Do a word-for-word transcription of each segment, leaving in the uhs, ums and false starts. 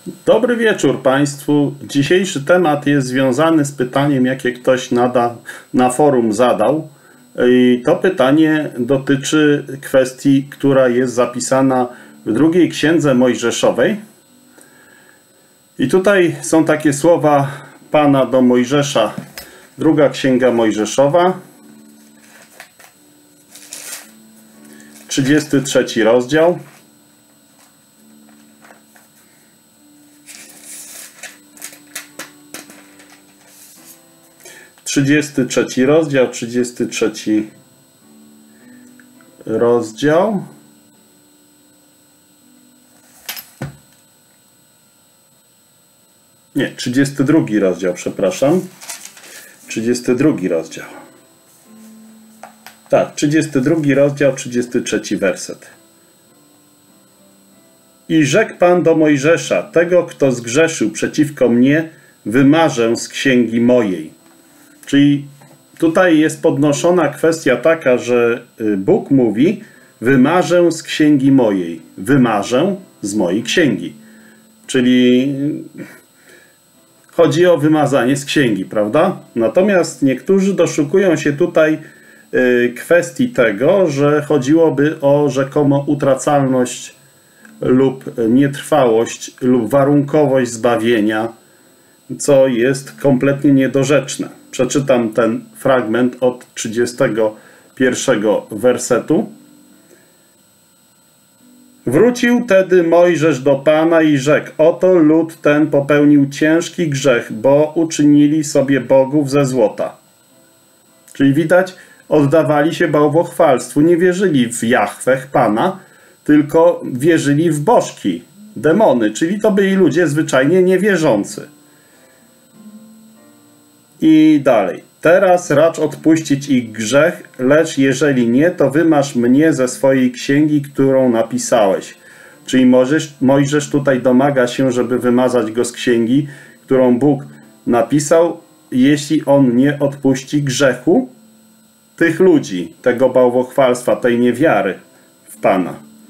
Dobry wieczór Państwu. Dzisiejszy temat jest związany z pytaniem, jakie ktoś nada, na forum zadał. I to pytanie dotyczy kwestii, która jest zapisana w drugiej księdze Mojżeszowej. I tutaj są takie słowa Pana do Mojżesza. Druga księga Mojżeszowa, trzydziesty trzeci rozdział. trzydziesty trzeci rozdział, trzydziesty trzeci rozdział. Nie, trzydziesty drugi rozdział, przepraszam. trzydziesty drugi rozdział. Tak, trzydziesty drugi rozdział, trzydziesty trzeci werset. I rzekł Pan do Mojżesza: tego, kto zgrzeszył przeciwko mnie, wymarzę z księgi mojej. Czyli tutaj jest podnoszona kwestia taka, że Bóg mówi: wymarzę z księgi mojej. Wymarzę z mojej księgi. Czyli chodzi o wymazanie z księgi, prawda? Natomiast niektórzy doszukują się tutaj kwestii tego, że chodziłoby o rzekomo utracalność lub nietrwałość lub warunkowość zbawienia, co jest kompletnie niedorzeczne. Przeczytam ten fragment od trzydziestego pierwszego wersetu. Wrócił tedy Mojżesz do Pana i rzekł: oto lud ten popełnił ciężki grzech, bo uczynili sobie bogów ze złota. Czyli widać, oddawali się bałwochwalstwu, nie wierzyli w Jahweh Pana, tylko wierzyli w bożki, demony, czyli to byli ludzie zwyczajnie niewierzący. I dalej. Teraz racz odpuścić ich grzech, lecz jeżeli nie, to wymasz mnie ze swojej księgi, którą napisałeś. Czyli Mojżesz, Mojżesz tutaj domaga się, żeby wymazać go z księgi, którą Bóg napisał, jeśli on nie odpuści grzechu tych ludzi, tego bałwochwalstwa, tej niewiary w Pana.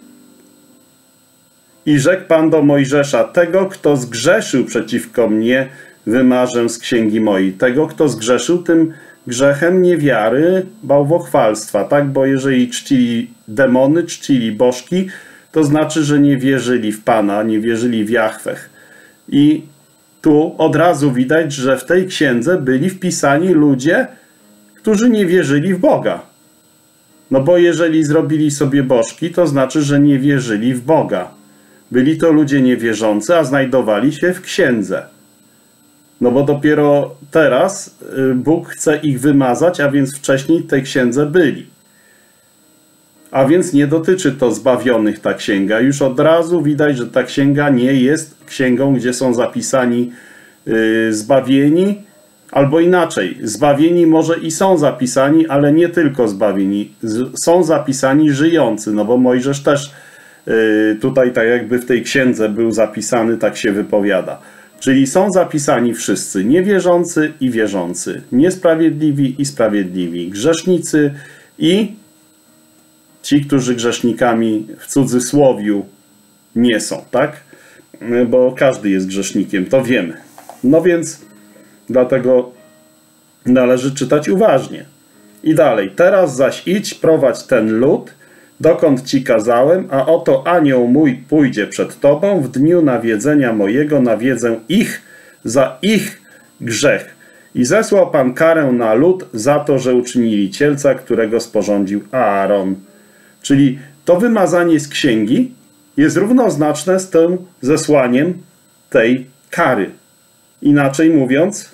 I rzekł Pan do Mojżesza: tego, kto zgrzeszył przeciwko mnie, wymarzę z księgi mojej. Tego, kto zgrzeszył tym grzechem niewiary, bałwochwalstwa, tak? Bo jeżeli czcili demony, czcili bożki, to znaczy, że nie wierzyli w Pana, nie wierzyli w Jahweh. I tu od razu widać, że w tej księdze byli wpisani ludzie, którzy nie wierzyli w Boga. No bo jeżeli zrobili sobie bożki, to znaczy, że nie wierzyli w Boga. Byli to ludzie niewierzący, a znajdowali się w księdze. No bo dopiero teraz Bóg chce ich wymazać, a więc wcześniej w tej księdze byli. A więc nie dotyczy to zbawionych ta księga. Już od razu widać, że ta księga nie jest księgą, gdzie są zapisani yy, zbawieni, albo inaczej. Zbawieni może i są zapisani, ale nie tylko zbawieni. Z, są zapisani żyjący, no bo Mojżesz też yy, tutaj tak jakby w tej księdze był zapisany, tak się wypowiada. Czyli są zapisani wszyscy, niewierzący i wierzący, niesprawiedliwi i sprawiedliwi, grzesznicy i ci, którzy grzesznikami w cudzysłowiu nie są, tak? Bo każdy jest grzesznikiem, to wiemy. No więc dlatego należy czytać uważnie. I dalej. Teraz zaś idź, prowadź ten lud, dokąd ci kazałem, a oto anioł mój pójdzie przed tobą, w dniu nawiedzenia mojego nawiedzę ich za ich grzech. I zesłał Pan karę na lud za to, że uczynili cielca, którego sporządził Aaron. Czyli to wymazanie z księgi jest równoznaczne z tym zesłaniem tej kary. Inaczej mówiąc,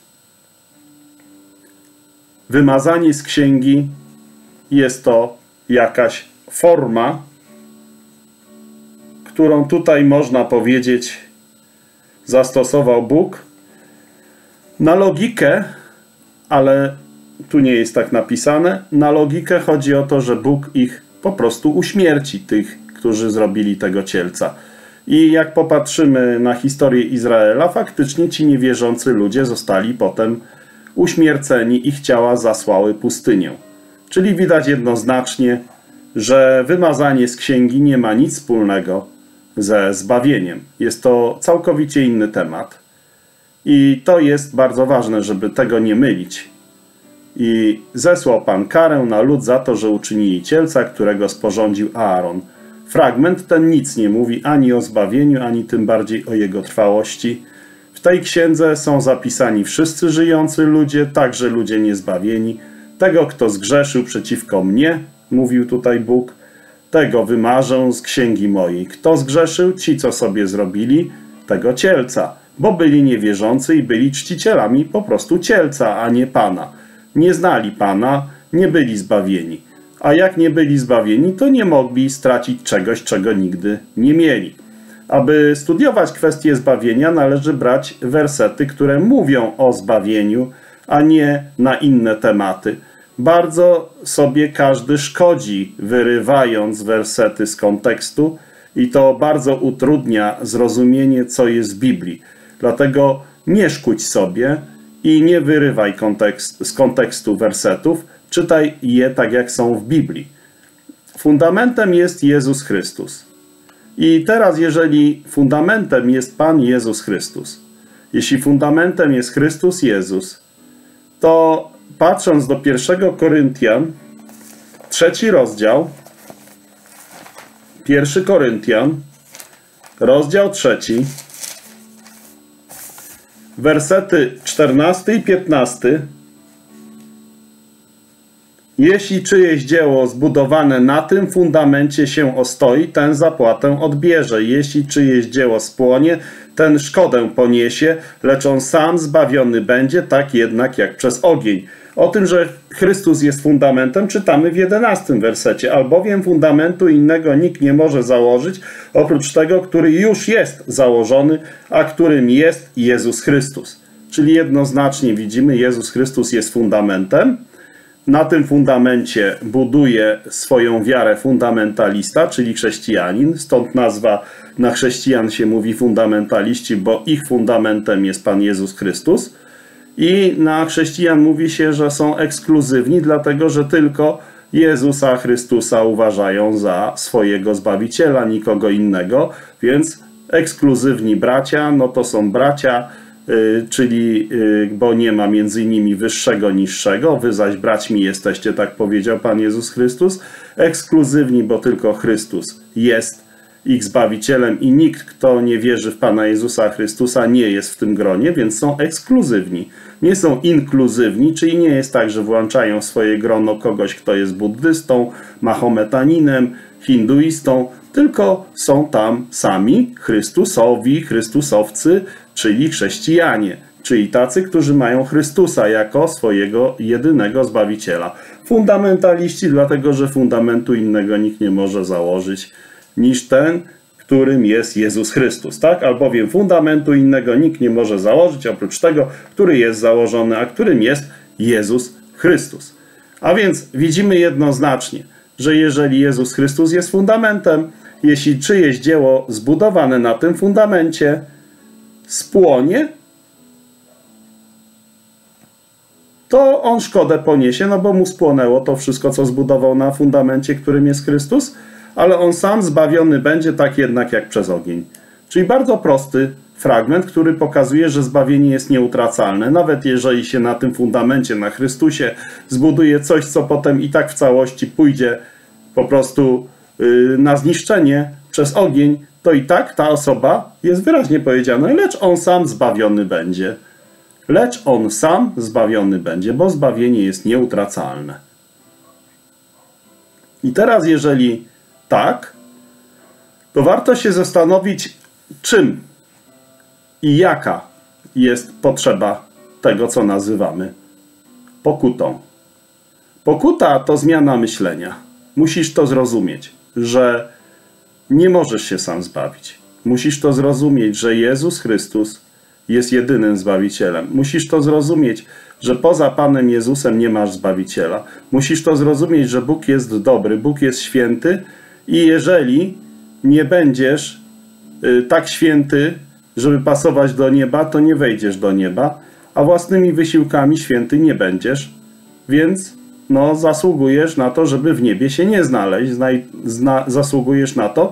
wymazanie z księgi jest to jakaś forma, którą tutaj można powiedzieć zastosował Bóg na logikę, ale tu nie jest tak napisane. Na logikę chodzi o to, że Bóg ich po prostu uśmierci, tych, którzy zrobili tego cielca. I jak popatrzymy na historię Izraela, faktycznie ci niewierzący ludzie zostali potem uśmierceni, ich ciała zasłały pustynię. Czyli widać jednoznacznie, że wymazanie z księgi nie ma nic wspólnego ze zbawieniem. Jest to całkowicie inny temat. I to jest bardzo ważne, żeby tego nie mylić. I zesłał Pan karę na lud za to, że uczynili cielca, którego sporządził Aaron. Fragment ten nic nie mówi ani o zbawieniu, ani tym bardziej o jego trwałości. W tej księdze są zapisani wszyscy żyjący ludzie, także ludzie niezbawieni. Tego, kto zgrzeszył przeciwko mnie, mówił tutaj Bóg, tego wymarzę z księgi mojej. Kto zgrzeszył? Ci, co sobie zrobili tego cielca, bo byli niewierzący i byli czcicielami po prostu cielca, a nie Pana. Nie znali Pana, nie byli zbawieni. A jak nie byli zbawieni, to nie mogli stracić czegoś, czego nigdy nie mieli. Aby studiować kwestię zbawienia, należy brać wersety, które mówią o zbawieniu, a nie na inne tematy. Bardzo sobie każdy szkodzi, wyrywając wersety z kontekstu, i to bardzo utrudnia zrozumienie, co jest w Biblii. Dlatego nie szkódź sobie i nie wyrywaj kontekst, z kontekstu wersetów, czytaj je tak, jak są w Biblii. Fundamentem jest Jezus Chrystus. I teraz, jeżeli fundamentem jest Pan Jezus Chrystus, jeśli fundamentem jest Chrystus Jezus, to patrząc do pierwszego Koryntian, trzeci rozdział, pierwszy Koryntian, rozdział trzeci, wersety czternasty i piętnasty. Jeśli czyjeś dzieło zbudowane na tym fundamencie się ostoi, ten zapłatę odbierze. Jeśli czyjeś dzieło spłonie, ten szkodę poniesie, lecz on sam zbawiony będzie, tak jednak jak przez ogień. O tym, że Chrystus jest fundamentem, czytamy w jedenastym wersecie. Albowiem fundamentu innego nikt nie może założyć, oprócz tego, który już jest założony, a którym jest Jezus Chrystus. Czyli jednoznacznie widzimy, Jezus Chrystus jest fundamentem. Na tym fundamencie buduje swoją wiarę fundamentalista, czyli chrześcijanin. Stąd nazwa na chrześcijan się mówi fundamentaliści, bo ich fundamentem jest Pan Jezus Chrystus. I na chrześcijan mówi się, że są ekskluzywni, dlatego że tylko Jezusa Chrystusa uważają za swojego Zbawiciela, nikogo innego. Więc ekskluzywni bracia, no to są bracia, yy, czyli yy, bo nie ma między nimi wyższego, niższego. Wy zaś braćmi jesteście, tak powiedział Pan Jezus Chrystus. Ekskluzywni, bo tylko Chrystus jest ich Zbawicielem i nikt, kto nie wierzy w Pana Jezusa Chrystusa, nie jest w tym gronie, więc są ekskluzywni. Nie są inkluzywni, czyli nie jest tak, że włączają w swoje grono kogoś, kto jest buddystą, mahometaninem, hinduistą, tylko są tam sami Chrystusowi, Chrystusowcy, czyli chrześcijanie, czyli tacy, którzy mają Chrystusa jako swojego jedynego Zbawiciela. Fundamentaliści, dlatego że fundamentu innego nikt nie może założyć niż ten, którym jest Jezus Chrystus, tak? Albowiem fundamentu innego nikt nie może założyć, oprócz tego, który jest założony, a którym jest Jezus Chrystus. A więc widzimy jednoznacznie, że jeżeli Jezus Chrystus jest fundamentem, jeśli czyjeś dzieło zbudowane na tym fundamencie spłonie, to on szkodę poniesie, no bo mu spłonęło to wszystko, co zbudował na fundamencie, którym jest Chrystus, ale on sam zbawiony będzie, tak jednak jak przez ogień. Czyli bardzo prosty fragment, który pokazuje, że zbawienie jest nieutracalne. Nawet jeżeli się na tym fundamencie, na Chrystusie zbuduje coś, co potem i tak w całości pójdzie po prostu yy, na zniszczenie przez ogień, to i tak ta osoba, jest wyraźnie powiedziane, lecz on sam zbawiony będzie. Lecz on sam zbawiony będzie, bo zbawienie jest nieutracalne. I teraz, jeżeli tak, to warto się zastanowić, czym i jaka jest potrzeba tego, co nazywamy pokutą. Pokuta to zmiana myślenia. Musisz to zrozumieć, że nie możesz się sam zbawić. Musisz to zrozumieć, że Jezus Chrystus jest jedynym Zbawicielem. Musisz to zrozumieć, że poza Panem Jezusem nie masz Zbawiciela. Musisz to zrozumieć, że Bóg jest dobry, Bóg jest święty i jeżeli nie będziesz y, tak święty, żeby pasować do nieba, to nie wejdziesz do nieba, a własnymi wysiłkami święty nie będziesz, więc no, zasługujesz na to, żeby w niebie się nie znaleźć. Zna, zna, zasługujesz na to,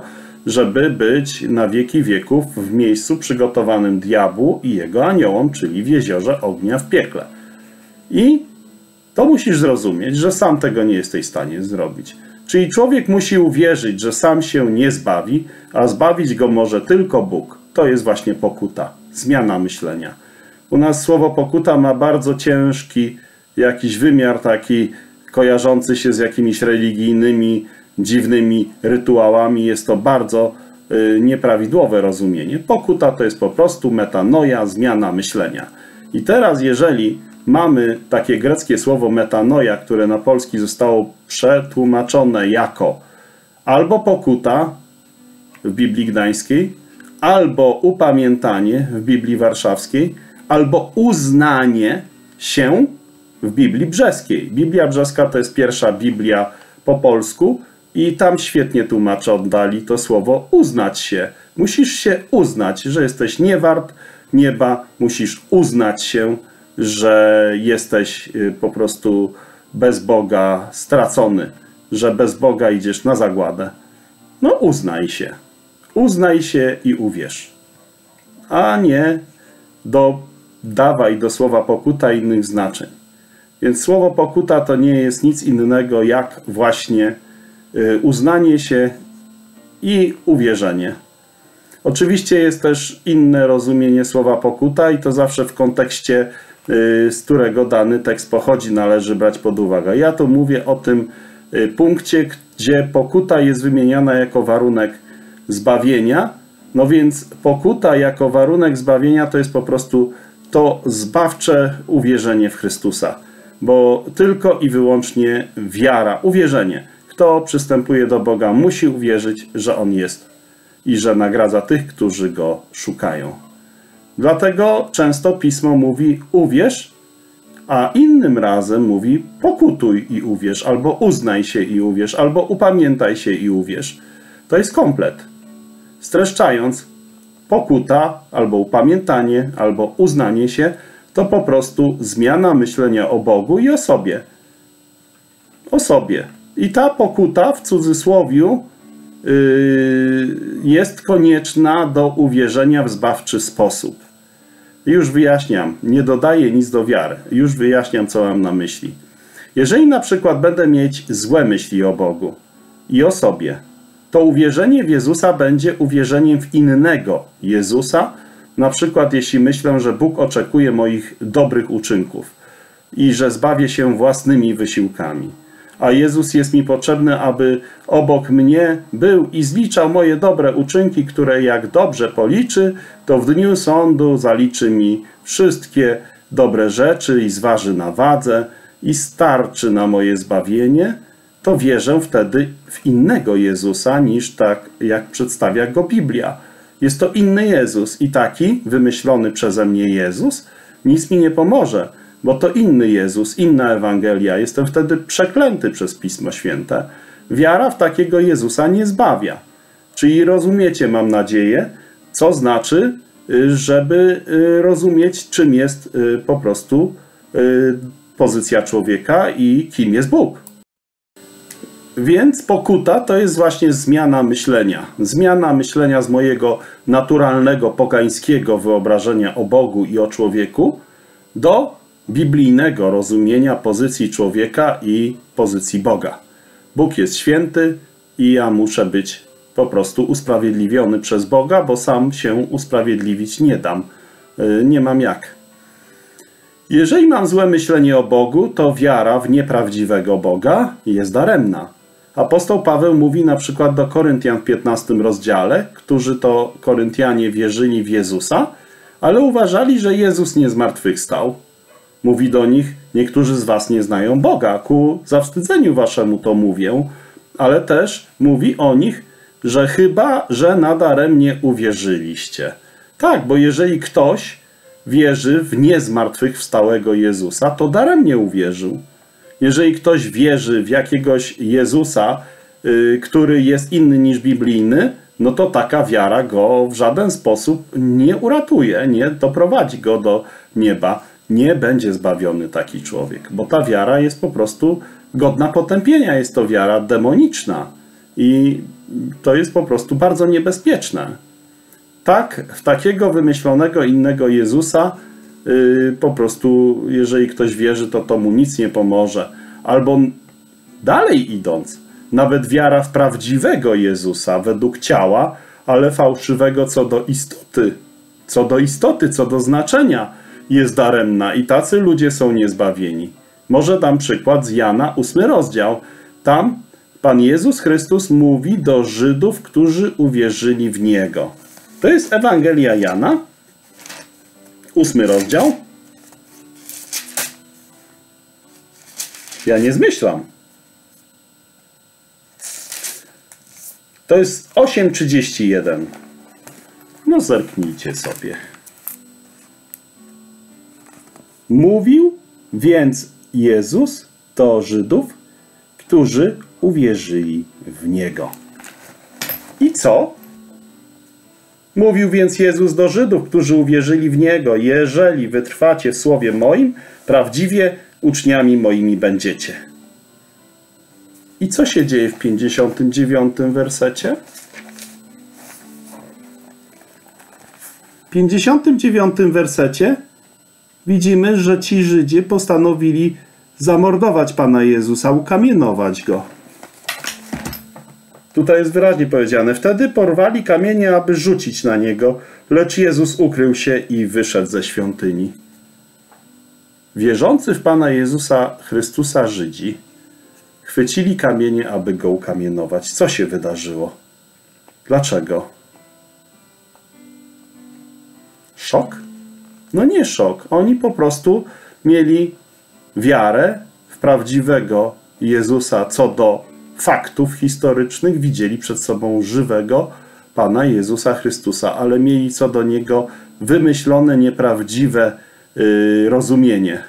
żeby być na wieki wieków w miejscu przygotowanym diabłu i jego aniołom, czyli w jeziorze ognia w piekle. I to musisz zrozumieć, że sam tego nie jesteś w stanie zrobić. Czyli człowiek musi uwierzyć, że sam się nie zbawi, a zbawić go może tylko Bóg. To jest właśnie pokuta, zmiana myślenia. U nas słowo pokuta ma bardzo ciężki jakiś wymiar taki kojarzący się z jakimiś religijnymi, dziwnymi rytuałami. Jest to bardzo y, nieprawidłowe rozumienie. Pokuta to jest po prostu metanoia, zmiana myślenia. I teraz jeżeli mamy takie greckie słowo metanoia, które na polski zostało przetłumaczone jako albo pokuta w Biblii Gdańskiej, albo upamiętanie w Biblii Warszawskiej, albo uznanie się w Biblii Brzeskiej. Biblia Brzeska to jest pierwsza Biblia po polsku i tam świetnie tłumacze oddali to słowo uznać się. Musisz się uznać, że jesteś niewart nieba, musisz uznać się, że jesteś po prostu bez Boga stracony, że bez Boga idziesz na zagładę. No uznaj się. Uznaj się i uwierz. A nie dodawaj do słowa pokuta innych znaczeń. Więc słowo pokuta to nie jest nic innego jak właśnie uznanie się i uwierzenie. Oczywiście jest też inne rozumienie słowa pokuta i to zawsze w kontekście, z którego dany tekst pochodzi, należy brać pod uwagę. Ja tu mówię o tym punkcie, gdzie pokuta jest wymieniana jako warunek zbawienia. No więc pokuta jako warunek zbawienia to jest po prostu to zbawcze uwierzenie w Chrystusa. Bo tylko i wyłącznie wiara, uwierzenie. Kto przystępuje do Boga, musi uwierzyć, że On jest i że nagradza tych, którzy Go szukają. Dlatego często Pismo mówi uwierz, a innym razem mówi pokutuj i uwierz, albo uznaj się i uwierz, albo upamiętaj się i uwierz. To jest komplet. Streszczając, pokuta, albo upamiętanie, albo uznanie się, to po prostu zmiana myślenia o Bogu i o sobie. O sobie. I ta pokuta w cudzysłowiu yy, jest konieczna do uwierzenia w zbawczy sposób. Już wyjaśniam, nie dodaję nic do wiary. Już wyjaśniam, co mam na myśli. Jeżeli na przykład będę mieć złe myśli o Bogu i o sobie, to uwierzenie w Jezusa będzie uwierzeniem w innego Jezusa. Na przykład jeśli myślę, że Bóg oczekuje moich dobrych uczynków i że zbawię się własnymi wysiłkami. A Jezus jest mi potrzebny, aby obok mnie był i zliczał moje dobre uczynki, które jak dobrze policzy, to w dniu sądu zaliczy mi wszystkie dobre rzeczy i zważy na wadze i starczy na moje zbawienie, to wierzę wtedy w innego Jezusa niż tak, jak przedstawia go Biblia. Jest to inny Jezus i taki wymyślony przeze mnie Jezus nic mi nie pomoże, bo to inny Jezus, inna Ewangelia. Jestem wtedy przeklęty przez Pismo Święte. Wiara w takiego Jezusa nie zbawia. Czyli rozumiecie, mam nadzieję, co znaczy, żeby rozumieć, czym jest po prostu pozycja człowieka i kim jest Bóg. Więc pokuta to jest właśnie zmiana myślenia. Zmiana myślenia z mojego naturalnego, pogańskiego wyobrażenia o Bogu i o człowieku do biblijnego rozumienia pozycji człowieka i pozycji Boga. Bóg jest święty i ja muszę być po prostu usprawiedliwiony przez Boga, bo sam się usprawiedliwić nie dam. Nie mam jak. Jeżeli mam złe myślenie o Bogu, to wiara w nieprawdziwego Boga jest daremna. Apostoł Paweł mówi na przykład do Koryntian w piętnastym rozdziale, którzy to Koryntianie wierzyli w Jezusa, ale uważali, że Jezus nie zmartwychwstał. Mówi do nich, niektórzy z was nie znają Boga, ku zawstydzeniu waszemu to mówię, ale też mówi o nich, że chyba, że nadaremnie uwierzyliście. Tak, bo jeżeli ktoś wierzy w niezmartwychwstałego Jezusa, to daremnie uwierzył. Jeżeli ktoś wierzy w jakiegoś Jezusa, yy, który jest inny niż biblijny, no to taka wiara go w żaden sposób nie uratuje, nie doprowadzi go do nieba. Nie będzie zbawiony taki człowiek, bo ta wiara jest po prostu godna potępienia. Jest to wiara demoniczna. I to jest po prostu bardzo niebezpieczne. Tak, w takiego wymyślonego innego Jezusa yy, po prostu, jeżeli ktoś wierzy, to to mu nic nie pomoże. Albo dalej idąc, nawet wiara w prawdziwego Jezusa według ciała, ale fałszywego co do istoty, co do istoty, co do znaczenia jest daremna i tacy ludzie są niezbawieni. Może dam przykład z Jana, ósmy rozdział. Tam Pan Jezus Chrystus mówi do Żydów, którzy uwierzyli w Niego. To jest Ewangelia Jana, ósmy rozdział. Ja nie zmyślam. To jest osiem trzydzieści jeden. No zerknijcie sobie. Mówił więc Jezus do Żydów, którzy uwierzyli w Niego. I co? Mówił więc Jezus do Żydów, którzy uwierzyli w Niego: jeżeli wytrwacie w słowie moim, prawdziwie uczniami moimi będziecie. I co się dzieje w pięćdziesiątym dziewiątym wersecie? W pięćdziesiątym dziewiątym wersecie widzimy, że ci Żydzi postanowili zamordować Pana Jezusa, ukamienować Go. Tutaj jest wyraźnie powiedziane: wtedy porwali kamienie, aby rzucić na Niego, lecz Jezus ukrył się i wyszedł ze świątyni. Wierzący w Pana Jezusa Chrystusa Żydzi chwycili kamienie, aby Go ukamienować. Co się wydarzyło? Dlaczego? Szok? No nie szok. Oni po prostu mieli wiarę w prawdziwego Jezusa co do faktów historycznych. Widzieli przed sobą żywego Pana Jezusa Chrystusa, ale mieli co do Niego wymyślone, nieprawdziwe yy, rozumienie.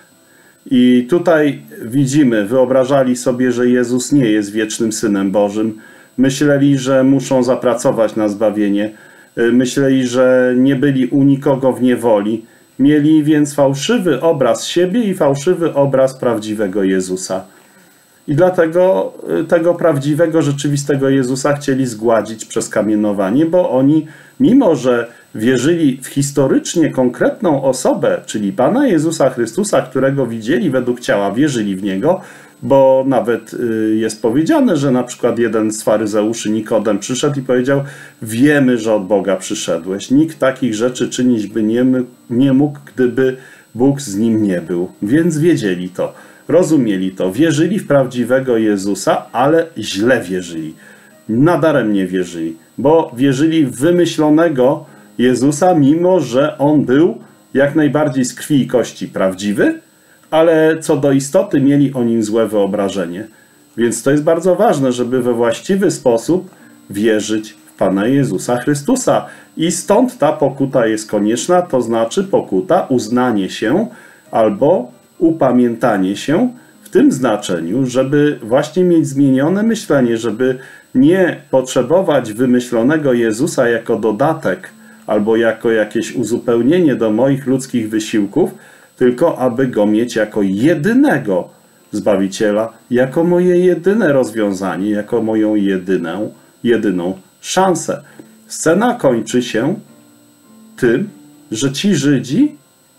I tutaj widzimy, wyobrażali sobie, że Jezus nie jest wiecznym Synem Bożym. Myśleli, że muszą zapracować na zbawienie. Myśleli, że nie byli u nikogo w niewoli. Mieli więc fałszywy obraz siebie i fałszywy obraz prawdziwego Jezusa. I dlatego tego prawdziwego, rzeczywistego Jezusa chcieli zgładzić przez kamienowanie, bo oni, mimo że wierzyli w historycznie konkretną osobę, czyli Pana Jezusa Chrystusa, którego widzieli według ciała, wierzyli w Niego, bo nawet jest powiedziane, że na przykład jeden z faryzeuszy, Nikodem, przyszedł i powiedział: wiemy, że od Boga przyszedłeś. Nikt takich rzeczy czynić by nie, nie mógł, gdyby Bóg z nim nie był. Więc wiedzieli to, rozumieli to, wierzyli w prawdziwego Jezusa, ale źle wierzyli. Nadaremnie wierzyli, bo wierzyli w wymyślonego Jezusa, mimo że On był jak najbardziej z krwi i kości prawdziwy, ale co do istoty mieli o Nim złe wyobrażenie. Więc to jest bardzo ważne, żeby we właściwy sposób wierzyć w Pana Jezusa Chrystusa. I stąd ta pokuta jest konieczna, to znaczy pokuta, uznanie się albo upamiętanie się w tym znaczeniu, żeby właśnie mieć zmienione myślenie, żeby nie potrzebować wymyślonego Jezusa jako dodatek albo jako jakieś uzupełnienie do moich ludzkich wysiłków, tylko aby Go mieć jako jedynego Zbawiciela, jako moje jedyne rozwiązanie, jako moją jedyną, jedyną szansę. Scena kończy się tym, że ci Żydzi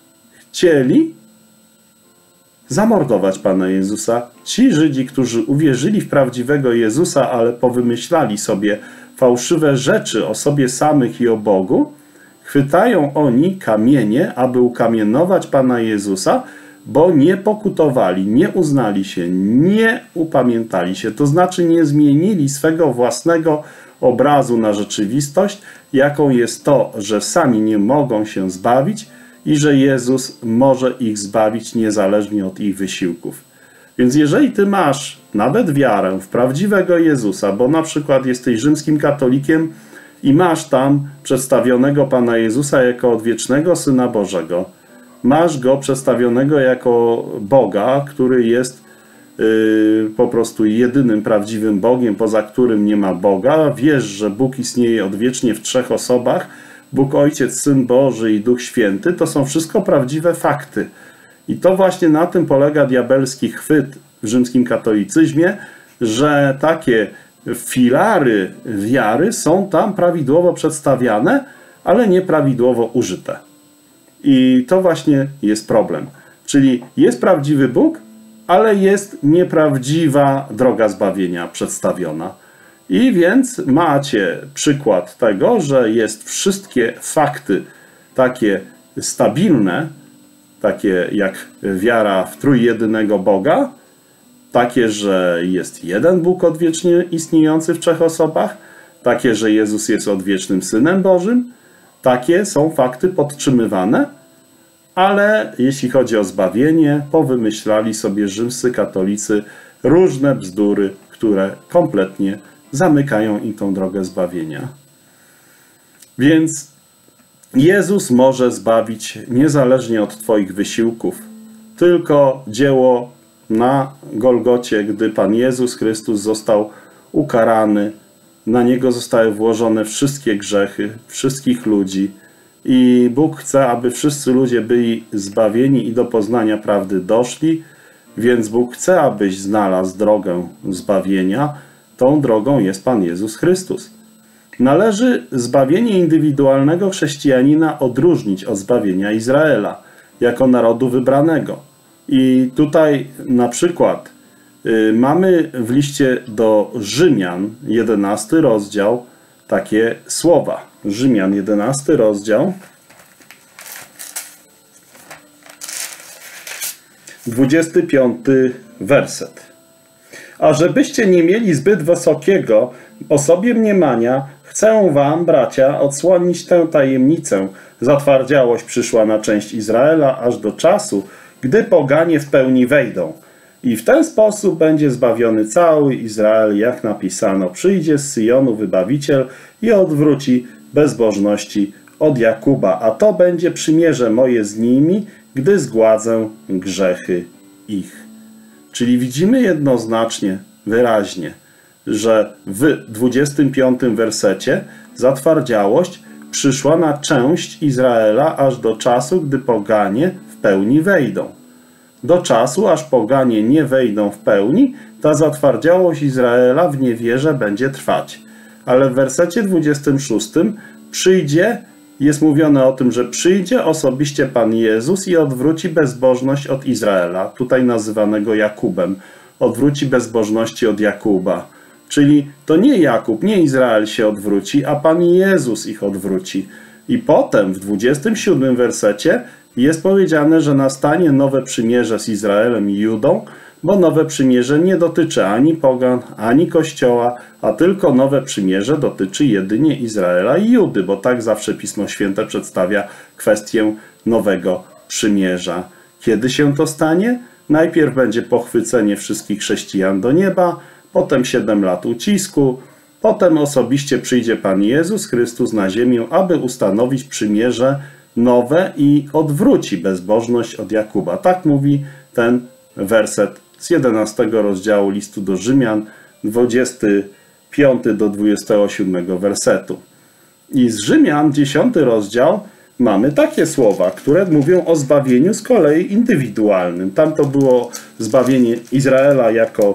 chcieli zamordować Pana Jezusa. Ci Żydzi, którzy uwierzyli w prawdziwego Jezusa, ale powymyślali sobie fałszywe rzeczy o sobie samych i o Bogu, chwytają oni kamienie, aby ukamienować Pana Jezusa, bo nie pokutowali, nie uznali się, nie upamiętali się. To znaczy nie zmienili swego własnego obrazu na rzeczywistość, jaką jest to, że sami nie mogą się zbawić i że Jezus może ich zbawić niezależnie od ich wysiłków. Więc jeżeli ty masz nawet wiarę w prawdziwego Jezusa, bo na przykład jesteś rzymskim katolikiem i masz tam przedstawionego Pana Jezusa jako odwiecznego Syna Bożego, masz Go przedstawionego jako Boga, który jest yy, po prostu jedynym prawdziwym Bogiem, poza którym nie ma Boga, wiesz, że Bóg istnieje odwiecznie w trzech osobach, Bóg Ojciec, Syn Boży i Duch Święty, to są wszystko prawdziwe fakty. I to właśnie na tym polega diabelski chwyt w rzymskim katolicyzmie, że takie filary wiary są tam prawidłowo przedstawiane, ale nieprawidłowo użyte. I to właśnie jest problem. Czyli jest prawdziwy Bóg, ale jest nieprawdziwa droga zbawienia przedstawiona. I więc macie przykład tego, że jest wszystkie fakty takie stabilne, takie jak wiara w trójjedynego Boga, takie, że jest jeden Bóg odwiecznie istniejący w trzech osobach, takie, że Jezus jest odwiecznym Synem Bożym, takie są fakty podtrzymywane, ale jeśli chodzi o zbawienie, powymyślali sobie rzymscy katolicy różne bzdury, które kompletnie zamykają im tą drogę zbawienia. Więc Jezus może zbawić niezależnie od Twoich wysiłków. Tylko dzieło na Golgocie, gdy Pan Jezus Chrystus został ukarany, na Niego zostały włożone wszystkie grzechy wszystkich ludzi i Bóg chce, aby wszyscy ludzie byli zbawieni i do poznania prawdy doszli, więc Bóg chce, abyś znalazł drogę zbawienia. Tą drogą jest Pan Jezus Chrystus. Należy zbawienie indywidualnego chrześcijanina odróżnić od zbawienia Izraela jako narodu wybranego. I tutaj na przykład y, mamy w liście do Rzymian, jedenasty rozdział, takie słowa. Rzymian, jedenasty rozdział, dwudziesty piąty werset. A żebyście nie mieli zbyt wysokiego o sobie mniemania, chcę wam, bracia, odsłonić tę tajemnicę. Zatwardziałość przyszła na część Izraela aż do czasu, gdy poganie w pełni wejdą. I w ten sposób będzie zbawiony cały Izrael, jak napisano. Przyjdzie z Syjonu wybawiciel i odwróci bezbożności od Jakuba. A to będzie przymierze moje z nimi, gdy zgładzę grzechy ich. Czyli widzimy jednoznacznie, wyraźnie, że w dwudziestym piątym wersecie zatwardziałość przyszła na część Izraela aż do czasu, gdy poganie w pełni wejdą. Do czasu, aż poganie nie wejdą w pełni, ta zatwardziałość Izraela w niewierze będzie trwać. Ale w wersecie dwudziestym szóstym przyjdzie, jest mówione o tym, że przyjdzie osobiście Pan Jezus i odwróci bezbożność od Izraela, tutaj nazywanego Jakubem. Odwróci bezbożności od Jakuba. Czyli to nie Jakub, nie Izrael się odwróci, a Pan Jezus ich odwróci. I potem w dwudziestym siódmym wersecie jest powiedziane, że nastanie nowe przymierze z Izraelem i Judą, bo nowe przymierze nie dotyczy ani pogan, ani Kościoła, a tylko nowe przymierze dotyczy jedynie Izraela i Judy, bo tak zawsze Pismo Święte przedstawia kwestię nowego przymierza. Kiedy się to stanie? Najpierw będzie pochwycenie wszystkich chrześcijan do nieba, potem siedem lat ucisku, potem osobiście przyjdzie Pan Jezus Chrystus na ziemię, aby ustanowić przymierze nowe i odwróci bezbożność od Jakuba. Tak mówi ten werset z jedenastego rozdziału listu do Rzymian, dwudziesty piąty do dwudziestego siódmego wersetu. I z Rzymian, dziesiąty rozdział, mamy takie słowa, które mówią o zbawieniu z kolei indywidualnym. Tam to było zbawienie Izraela jako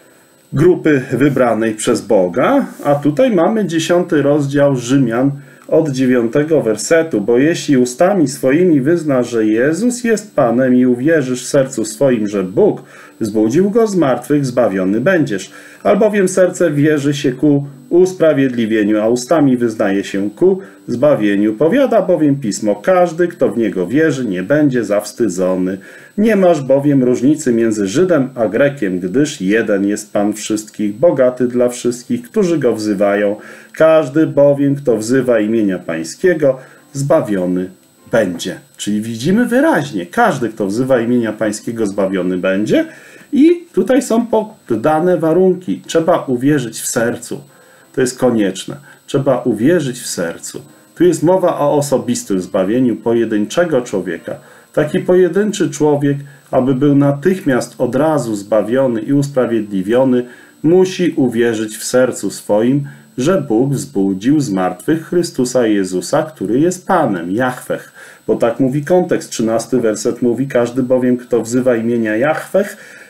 grupy wybranej przez Boga, a tutaj mamy dziesiąty rozdział Rzymian od dziewiątego wersetu. Bo jeśli ustami swoimi wyznasz, że Jezus jest Panem i uwierzysz w sercu swoim, że Bóg zbudził Go z martwych, zbawiony będziesz. Albowiem serce wierzy się ku usprawiedliwieniu, a ustami wyznaje się ku zbawieniu. Powiada bowiem Pismo, każdy, kto w Niego wierzy, nie będzie zawstydzony. Nie masz bowiem różnicy między Żydem a Grekiem, gdyż jeden jest Pan wszystkich, bogaty dla wszystkich, którzy Go wzywają. Każdy bowiem, kto wzywa imienia Pańskiego, zbawiony będzie. Czyli widzimy wyraźnie, każdy, kto wzywa imienia Pańskiego, zbawiony będzie. I tutaj są poddane warunki. Trzeba uwierzyć w sercu. To jest konieczne. Trzeba uwierzyć w sercu. Tu jest mowa o osobistym zbawieniu pojedynczego człowieka. Taki pojedynczy człowiek, aby był natychmiast od razu zbawiony i usprawiedliwiony, musi uwierzyć w sercu swoim, że Bóg wzbudził z martwych Chrystusa Jezusa, który jest Panem, Jahweh. Bo tak mówi kontekst, trzynasty werset mówi, każdy bowiem, kto wzywa imienia Jahweh,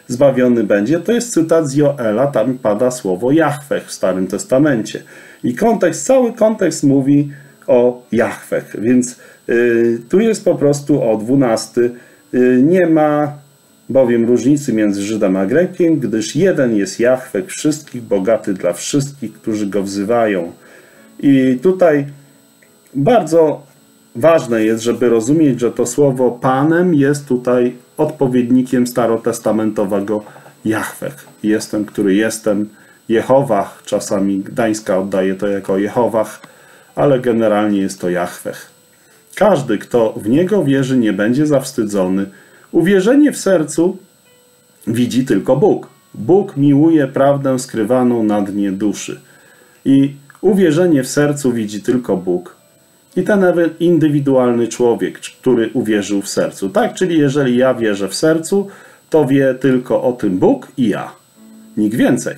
zbawiony będzie, to jest cytat z Joela, tam pada słowo Jahweh w Starym Testamencie. I kontekst, cały kontekst mówi o Jahweh, więc y, tu jest po prostu o dwunasty. Y, nie ma bowiem różnicy między Żydem a Grekiem, gdyż jeden jest Jahweh wszystkich, bogaty dla wszystkich, którzy go wzywają. I tutaj bardzo ważne jest, żeby rozumieć, że to słowo Panem jest tutaj odpowiednikiem starotestamentowego Jahweh. Jestem, który jestem. Jehowah, czasami Gdańska oddaje to jako Jehowah, ale generalnie jest to Jahweh. Każdy, kto w Niego wierzy, nie będzie zawstydzony. Uwierzenie w sercu widzi tylko Bóg. Bóg miłuje prawdę skrywaną na dnie duszy. I uwierzenie w sercu widzi tylko Bóg. I ten indywidualny człowiek, który uwierzył w sercu. Tak, czyli jeżeli ja wierzę w sercu, to wie tylko o tym Bóg i ja. Nikt więcej.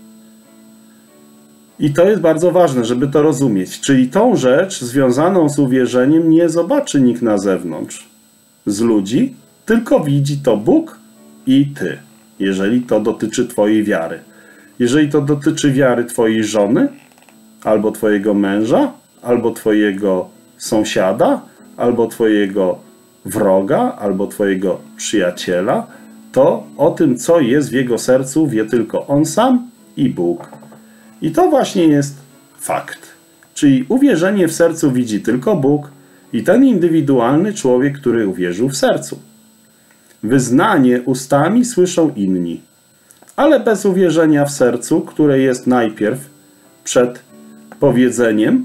I to jest bardzo ważne, żeby to rozumieć. Czyli tą rzecz związaną z uwierzeniem nie zobaczy nikt na zewnątrz z ludzi, tylko widzi to Bóg i ty, jeżeli to dotyczy twojej wiary. Jeżeli to dotyczy wiary twojej żony, albo twojego męża, albo twojego sąsiada, albo twojego wroga, albo twojego przyjaciela, to o tym, co jest w jego sercu, wie tylko on sam i Bóg. I to właśnie jest fakt. Czyli uwierzenie w sercu widzi tylko Bóg i ten indywidualny człowiek, który uwierzył w sercu. Wyznanie ustami słyszą inni, ale bez uwierzenia w sercu, które jest najpierw przed powiedzeniem,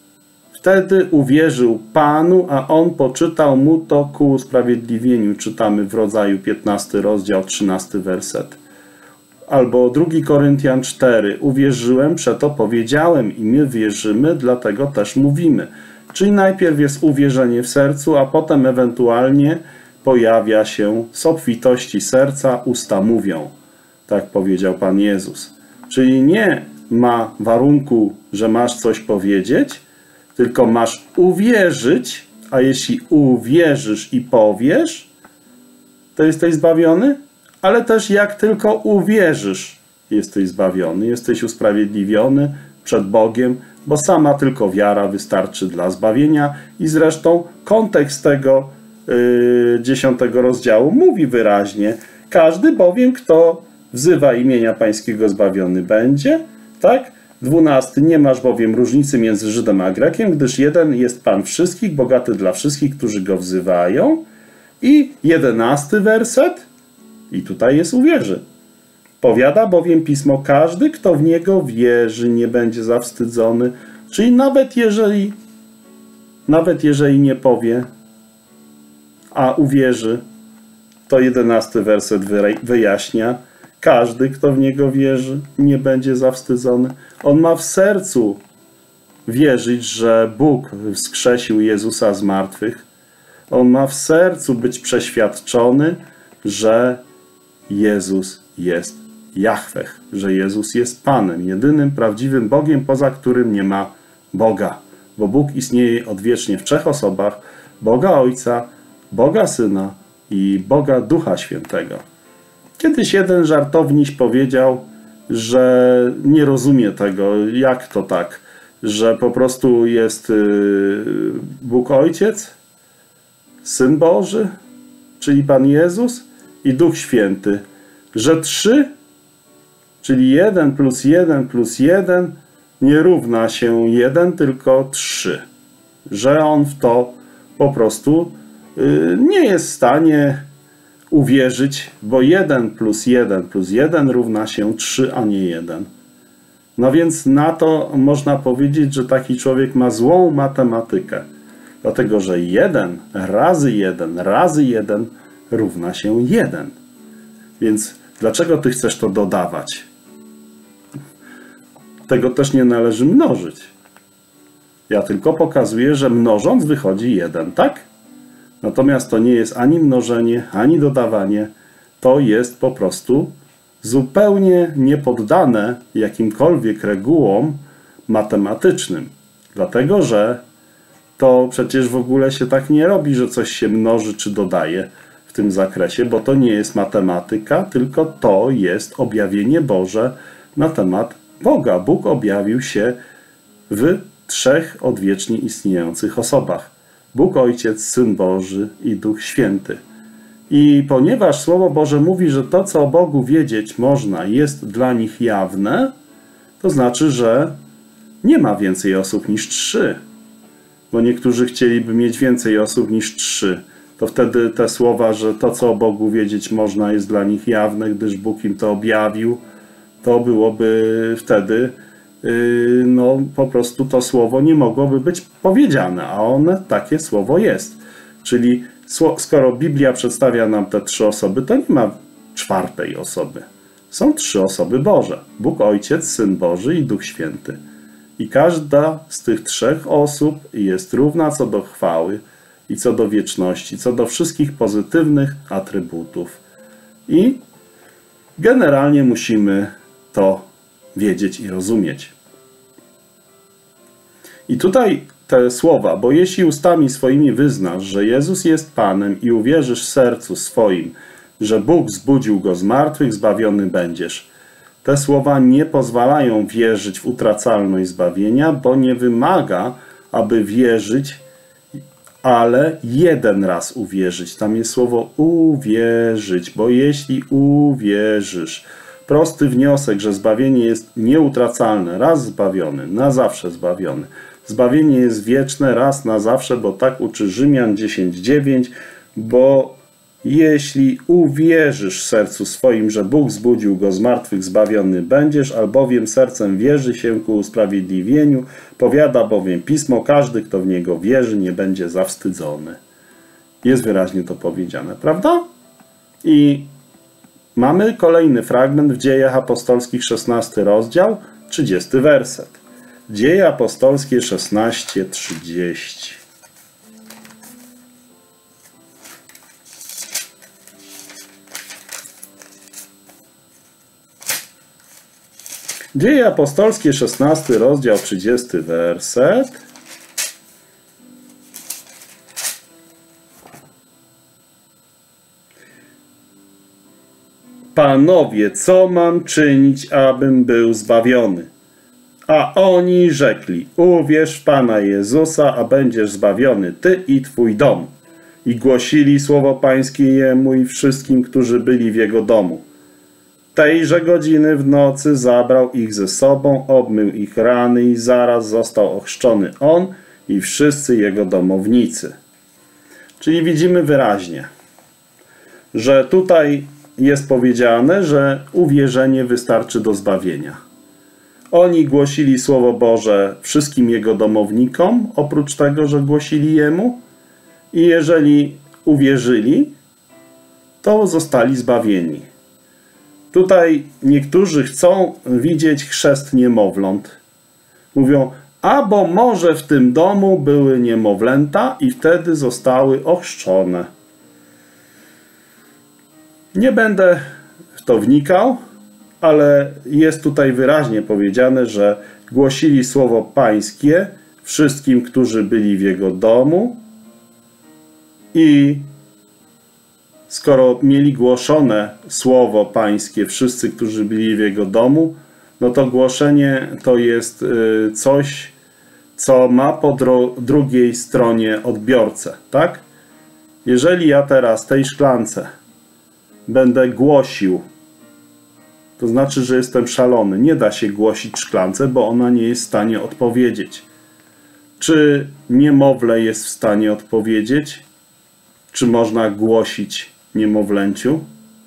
wtedy uwierzył Panu, a On poczytał mu to ku usprawiedliwieniu. Czytamy w Rodzaju piętnasty rozdział, trzynasty werset. Albo drugi Koryntian cztery. Uwierzyłem, przeto powiedziałem i my wierzymy, dlatego też mówimy. Czyli najpierw jest uwierzenie w sercu, a potem ewentualnie pojawia się z obfitości serca usta mówią. Tak powiedział Pan Jezus. Czyli nie ma warunku, że masz coś powiedzieć, tylko masz uwierzyć, a jeśli uwierzysz i powiesz, to jesteś zbawiony, ale też jak tylko uwierzysz, jesteś zbawiony, jesteś usprawiedliwiony przed Bogiem, bo sama tylko wiara wystarczy dla zbawienia i zresztą kontekst tego yy, dziesiątego rozdziału mówi wyraźnie, każdy bowiem, kto wzywa imienia Pańskiego, zbawiony będzie, tak? dwunasty. Nie masz bowiem różnicy między Żydem a Grekiem, gdyż jeden jest Pan wszystkich, bogaty dla wszystkich, którzy go wzywają. I jedenasty werset. I tutaj jest uwierzy. Powiada bowiem Pismo, każdy, kto w Niego wierzy, nie będzie zawstydzony. Czyli nawet jeżeli, nawet jeżeli nie powie, a uwierzy, to jedenasty werset wyjaśnia, każdy, kto w Niego wierzy, nie będzie zawstydzony. On ma w sercu wierzyć, że Bóg wskrzesił Jezusa z martwych. On ma w sercu być przeświadczony, że Jezus jest Jahweh, że Jezus jest Panem, jedynym prawdziwym Bogiem, poza którym nie ma Boga. Bo Bóg istnieje odwiecznie w trzech osobach, Boga Ojca, Boga Syna i Boga Ducha Świętego. Kiedyś jeden żartowniś powiedział, że nie rozumie tego, jak to tak, że po prostu jest Bóg Ojciec, Syn Boży, czyli Pan Jezus i Duch Święty, że trzy, czyli jeden plus jeden plus jeden nie równa się jeden, tylko trzy. Że on w to po prostu nie jest w stanie uwierzyć, bo jeden plus jeden plus jeden równa się trzy, a nie jeden. No więc na to można powiedzieć, że taki człowiek ma złą matematykę. Dlatego, że jeden razy jeden razy jeden równa się jeden. Więc dlaczego ty chcesz to dodawać? Tego też nie należy mnożyć. Ja tylko pokazuję, że mnożąc wychodzi jeden, tak? Natomiast to nie jest ani mnożenie, ani dodawanie. To jest po prostu zupełnie niepoddane jakimkolwiek regułom matematycznym. Dlatego, że to przecież w ogóle się tak nie robi, że coś się mnoży czy dodaje. W tym zakresie, bo to nie jest matematyka, tylko to jest objawienie Boże na temat Boga. Bóg objawił się w trzech odwiecznie istniejących osobach. Bóg Ojciec, Syn Boży i Duch Święty. I ponieważ Słowo Boże mówi, że to, co o Bogu wiedzieć można, jest dla nich jawne, to znaczy, że nie ma więcej osób niż trzy. Bo niektórzy chcieliby mieć więcej osób niż trzy. To wtedy te słowa, że to, co o Bogu wiedzieć można, jest dla nich jawne, gdyż Bóg im to objawił, to byłoby wtedy, yy, no po prostu to słowo nie mogłoby być powiedziane, a one, takie słowo jest. Czyli skoro Biblia przedstawia nam te trzy osoby, to nie ma czwartej osoby. Są trzy osoby Boże. Bóg Ojciec, Syn Boży i Duch Święty. I każda z tych trzech osób jest równa co do chwały i co do wieczności, co do wszystkich pozytywnych atrybutów. I generalnie musimy to wiedzieć i rozumieć. I tutaj te słowa, bo jeśli ustami swoimi wyznasz, że Jezus jest Panem i uwierzysz w sercu swoim, że Bóg zbudził Go z martwych, zbawiony będziesz. Te słowa nie pozwalają wierzyć w utracalność zbawienia, bo nie wymaga, aby wierzyć, ale jeden raz uwierzyć. Tam jest słowo uwierzyć, bo jeśli uwierzysz, prosty wniosek, że zbawienie jest nieutracalne, raz zbawiony, na zawsze zbawiony. Zbawienie jest wieczne, raz na zawsze, bo tak uczy Rzymian dziesięć dziewięć, bo jeśli uwierzysz w sercu swoim, że Bóg zbudził Go z martwych, zbawiony będziesz, albowiem sercem wierzy się ku usprawiedliwieniu, powiada bowiem Pismo, każdy, kto w Niego wierzy, nie będzie zawstydzony. Jest wyraźnie to powiedziane, prawda? I mamy kolejny fragment w Dziejach Apostolskich, szesnasty rozdział, trzydziesty werset. Dzieje Apostolskie szesnaście trzydzieści. Dzieje Apostolskie, szesnasty rozdział, trzydziesty werset. Panowie, co mam czynić, abym był zbawiony? A oni rzekli, uwierz w Pana Jezusa, a będziesz zbawiony, ty i twój dom. I głosili słowo Pańskie Jemu i wszystkim, którzy byli w Jego domu. Tejże godziny w nocy zabrał ich ze sobą, obmył ich rany i zaraz został ochrzczony on i wszyscy jego domownicy. Czyli widzimy wyraźnie, że tutaj jest powiedziane, że uwierzenie wystarczy do zbawienia. Oni głosili Słowo Boże wszystkim jego domownikom, oprócz tego, że głosili Jemu. I jeżeli uwierzyli, to zostali zbawieni. Tutaj niektórzy chcą widzieć chrzest niemowląt. Mówią, a bo może w tym domu były niemowlęta i wtedy zostały ochrzczone. Nie będę w to wnikał, ale jest tutaj wyraźnie powiedziane, że głosili słowo Pańskie wszystkim, którzy byli w Jego domu i skoro mieli głoszone słowo Pańskie wszyscy, którzy byli w Jego domu, no to głoszenie to jest coś, co ma po drugiej stronie odbiorcę, tak? Jeżeli ja teraz tej szklance będę głosił, to znaczy, że jestem szalony. Nie da się głosić szklance, bo ona nie jest w stanie odpowiedzieć. Czy niemowlę jest w stanie odpowiedzieć? Czy można głosić niemowlęciu?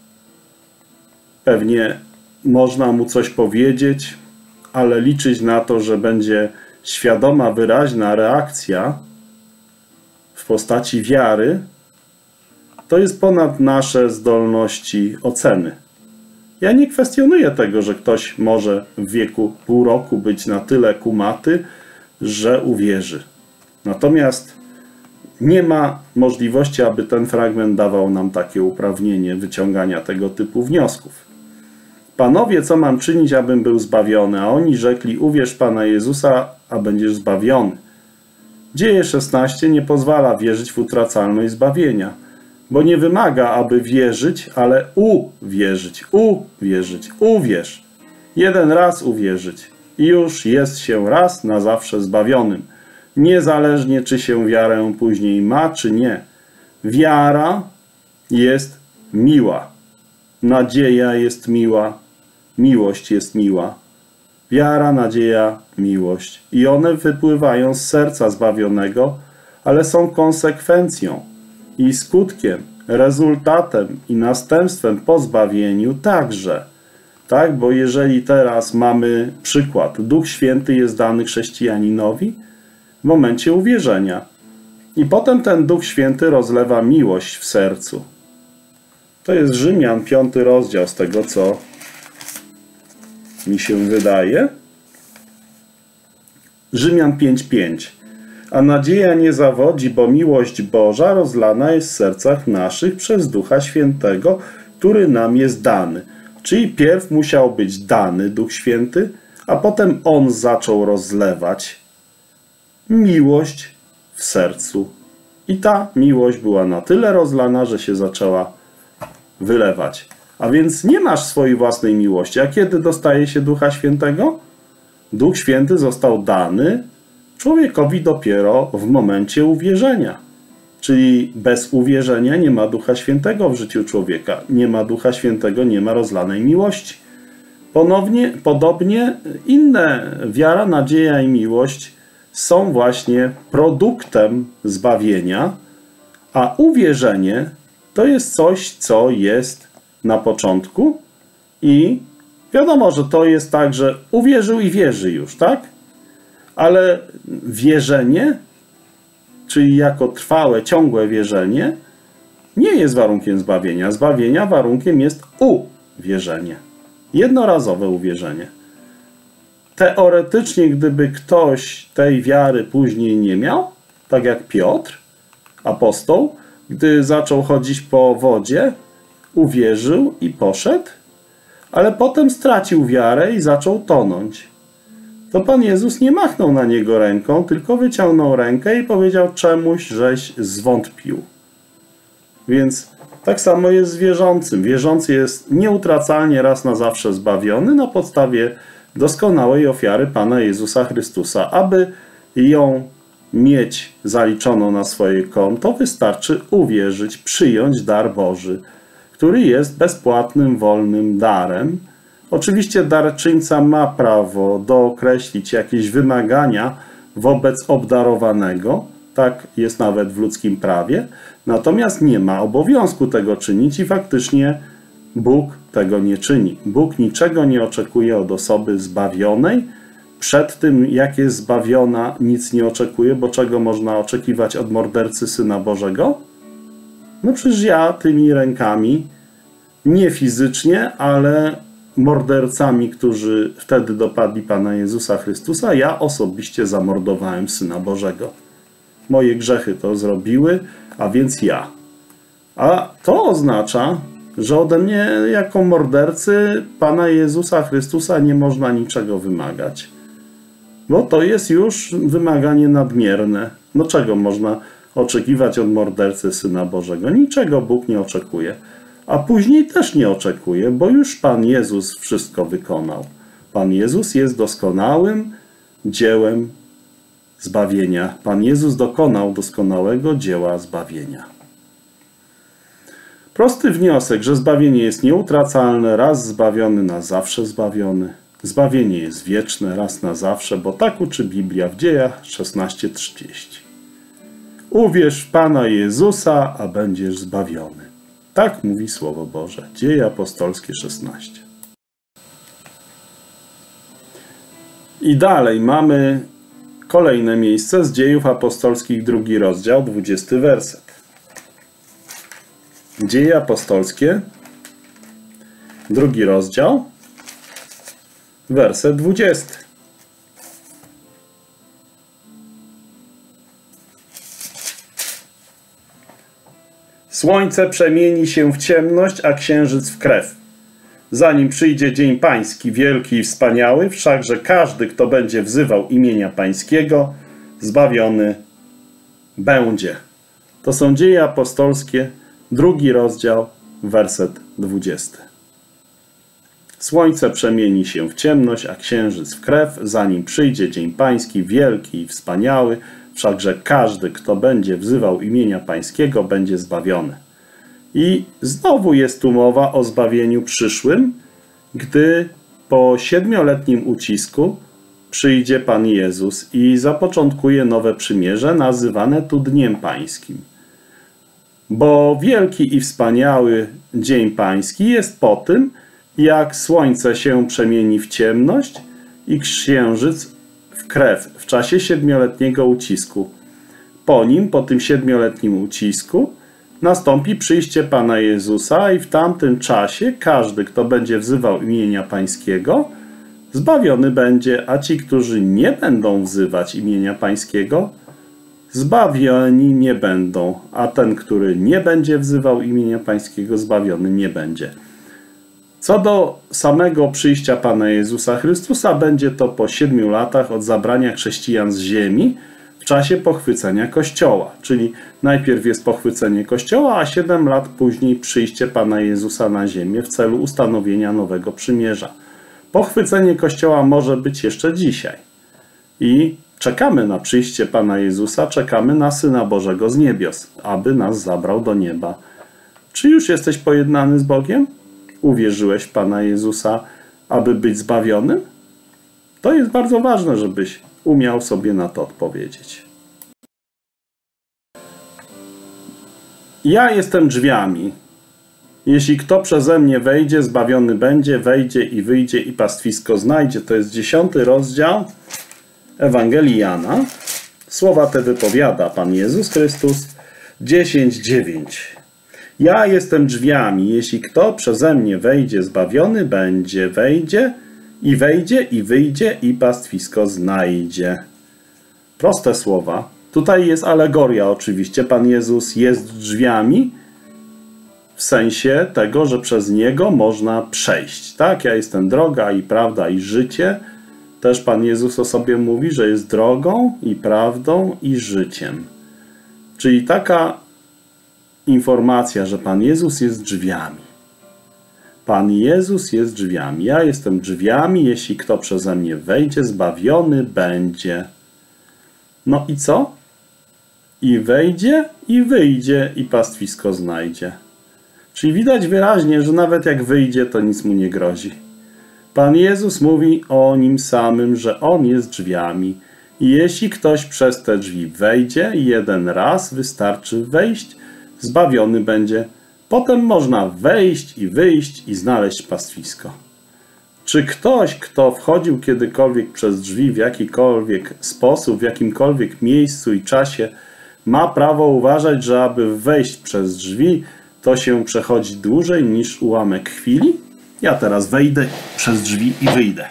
Pewnie można mu coś powiedzieć, ale liczyć na to, że będzie świadoma, wyraźna reakcja w postaci wiary, to jest ponad nasze zdolności oceny. Ja nie kwestionuję tego, że ktoś może w wieku pół roku być na tyle kumaty, że uwierzy. Natomiast nie ma możliwości, aby ten fragment dawał nam takie uprawnienie wyciągania tego typu wniosków. Panowie, co mam czynić, abym był zbawiony? A oni rzekli, uwierz Pana Jezusa, a będziesz zbawiony. Dzieje szesnaście nie pozwala wierzyć w utracalność zbawienia. bo nie wymaga, aby wierzyć, ale uwierzyć, uwierzyć, uwierz. Jeden raz uwierzyć i już jest się raz na zawsze zbawionym. Niezależnie, czy się wiarę później ma, czy nie. Wiara jest miła. Nadzieja jest miła. Miłość jest miła. Wiara, nadzieja, miłość. I one wypływają z serca zbawionego, ale są konsekwencją i skutkiem, rezultatem i następstwem po zbawieniu także. Tak, bo jeżeli teraz mamy przykład, Duch Święty jest dany chrześcijaninowi w momencie uwierzenia. I potem ten Duch Święty rozlewa miłość w sercu. To jest Rzymian, piąty rozdział, z tego co mi się wydaje. Rzymian pięć pięć. A nadzieja nie zawodzi, bo miłość Boża rozlana jest w sercach naszych przez Ducha Świętego, który nam jest dany. Czyli pierw musiał być dany Duch Święty, a potem On zaczął rozlewać miłość w sercu. I ta miłość była na tyle rozlana, że się zaczęła wylewać. A więc nie masz swojej własnej miłości. A kiedy dostaje się Ducha Świętego? Duch Święty został dany człowiekowi dopiero w momencie uwierzenia. Czyli bez uwierzenia nie ma Ducha Świętego w życiu człowieka. Nie ma Ducha Świętego, nie ma rozlanej miłości. Ponownie, podobnie inne wiara, nadzieja i miłość są właśnie produktem zbawienia, a uwierzenie to jest coś, co jest na początku i wiadomo, że to jest tak, że uwierzył i wierzy już, tak? Ale wierzenie, czyli jako trwałe, ciągłe wierzenie, nie jest warunkiem zbawienia. Zbawienia warunkiem jest uwierzenie. Jednorazowe uwierzenie. Teoretycznie, gdyby ktoś tej wiary później nie miał, tak jak Piotr, apostoł, gdy zaczął chodzić po wodzie, uwierzył i poszedł, ale potem stracił wiarę i zaczął tonąć. To Pan Jezus nie machnął na niego ręką, tylko wyciągnął rękę i powiedział: czemuś żeś zwątpił. Więc tak samo jest z wierzącym. Wierzący jest nieutracalnie raz na zawsze zbawiony na podstawie doskonałej ofiary Pana Jezusa Chrystusa. Aby ją mieć zaliczoną na swoje konto, wystarczy uwierzyć, przyjąć dar Boży, który jest bezpłatnym, wolnym darem. Oczywiście darczyńca ma prawo dookreślić jakieś wymagania wobec obdarowanego, tak jest nawet w ludzkim prawie, natomiast nie ma obowiązku tego czynić i faktycznie Bóg tego nie czyni. Bóg niczego nie oczekuje od osoby zbawionej. Przed tym, jak jest zbawiona, nic nie oczekuje, bo czego można oczekiwać od mordercy Syna Bożego? No przecież ja tymi rękami, nie fizycznie, ale mordercami, którzy wtedy dopadli Pana Jezusa Chrystusa, ja osobiście zamordowałem Syna Bożego. Moje grzechy to zrobiły, a więc ja. A to oznacza, że ode mnie jako mordercy Pana Jezusa Chrystusa nie można niczego wymagać. Bo to jest już wymaganie nadmierne. No czego można oczekiwać od mordercy Syna Bożego? Niczego Bóg nie oczekuje. A później też nie oczekuje, bo już Pan Jezus wszystko wykonał. Pan Jezus jest doskonałym dziełem zbawienia. Pan Jezus dokonał doskonałego dzieła zbawienia. Prosty wniosek, że zbawienie jest nieutracalne, raz zbawiony, na zawsze zbawiony. Zbawienie jest wieczne, raz na zawsze, bo tak uczy Biblia w Dziejach szesnaście trzydzieści. Uwierz w Pana Jezusa, a będziesz zbawiony. Tak mówi Słowo Boże. Dzieje apostolskie szesnaście. I dalej mamy kolejne miejsce z Dziejów apostolskich, drugi rozdział, dwudziesty werset. Dzieje apostolskie, drugi rozdział, werset dwudziesty. Słońce przemieni się w ciemność, a księżyc w krew. Zanim przyjdzie dzień pański, wielki i wspaniały, wszakże każdy, kto będzie wzywał imienia pańskiego, zbawiony będzie. To są Dzieje apostolskie, drugi rozdział, werset dwudziesty. Słońce przemieni się w ciemność, a księżyc w krew, zanim przyjdzie dzień pański, wielki i wspaniały, wszakże każdy, kto będzie wzywał imienia pańskiego, będzie zbawiony. I znowu jest tu mowa o zbawieniu przyszłym, gdy po siedmioletnim ucisku przyjdzie Pan Jezus i zapoczątkuje nowe przymierze, nazywane tu Dniem Pańskim. Bo wielki i wspaniały Dzień Pański jest po tym, jak słońce się przemieni w ciemność i księżyc w krew w czasie siedmioletniego ucisku. Po nim, po tym siedmioletnim ucisku, nastąpi przyjście Pana Jezusa i w tamtym czasie każdy, kto będzie wzywał imienia Pańskiego, zbawiony będzie, a ci, którzy nie będą wzywać imienia Pańskiego, zbawieni nie będą, a ten, który nie będzie wzywał imienia Pańskiego, zbawiony nie będzie. Co do samego przyjścia Pana Jezusa Chrystusa, będzie to po siedmiu latach od zabrania chrześcijan z ziemi w czasie pochwycenia Kościoła. Czyli najpierw jest pochwycenie Kościoła, a siedem lat później przyjście Pana Jezusa na ziemię w celu ustanowienia nowego przymierza. Pochwycenie Kościoła może być jeszcze dzisiaj. I czekamy na przyjście Pana Jezusa, czekamy na Syna Bożego z niebios, aby nas zabrał do nieba. Czy już jesteś pojednany z Bogiem? Uwierzyłeś w Pana Jezusa, aby być zbawionym? To jest bardzo ważne, żebyś umiał sobie na to odpowiedzieć. Ja jestem drzwiami. Jeśli kto przeze mnie wejdzie, zbawiony będzie, wejdzie i wyjdzie i pastwisko znajdzie. To jest dziesiąty rozdział Ewangelii Jana. Słowa te wypowiada Pan Jezus Chrystus. dziesięć dziewięć. Ja jestem drzwiami. Jeśli kto przeze mnie wejdzie, zbawiony będzie, wejdzie i wejdzie i wyjdzie i pastwisko znajdzie. Proste słowa. Tutaj jest alegoria oczywiście. Pan Jezus jest drzwiami w sensie tego, że przez Niego można przejść. Tak, ja jestem droga i prawda i życie. Też Pan Jezus o sobie mówi, że jest drogą i prawdą i życiem. Czyli taka informacja, że Pan Jezus jest drzwiami. Pan Jezus jest drzwiami. Ja jestem drzwiami, jeśli kto przeze mnie wejdzie, zbawiony będzie. No i co? I wejdzie, i wyjdzie, i pastwisko znajdzie. Czyli widać wyraźnie, że nawet jak wyjdzie, to nic mu nie grozi. Pan Jezus mówi o Nim samym, że On jest drzwiami. I jeśli ktoś przez te drzwi wejdzie, jeden raz wystarczy wejść, zbawiony będzie. Potem można wejść i wyjść i znaleźć pastwisko. Czy ktoś, kto wchodził kiedykolwiek przez drzwi w jakikolwiek sposób, w jakimkolwiek miejscu i czasie, ma prawo uważać, że aby wejść przez drzwi, to się przechodzi dłużej niż ułamek chwili? Ja teraz wejdę przez drzwi i wyjdę.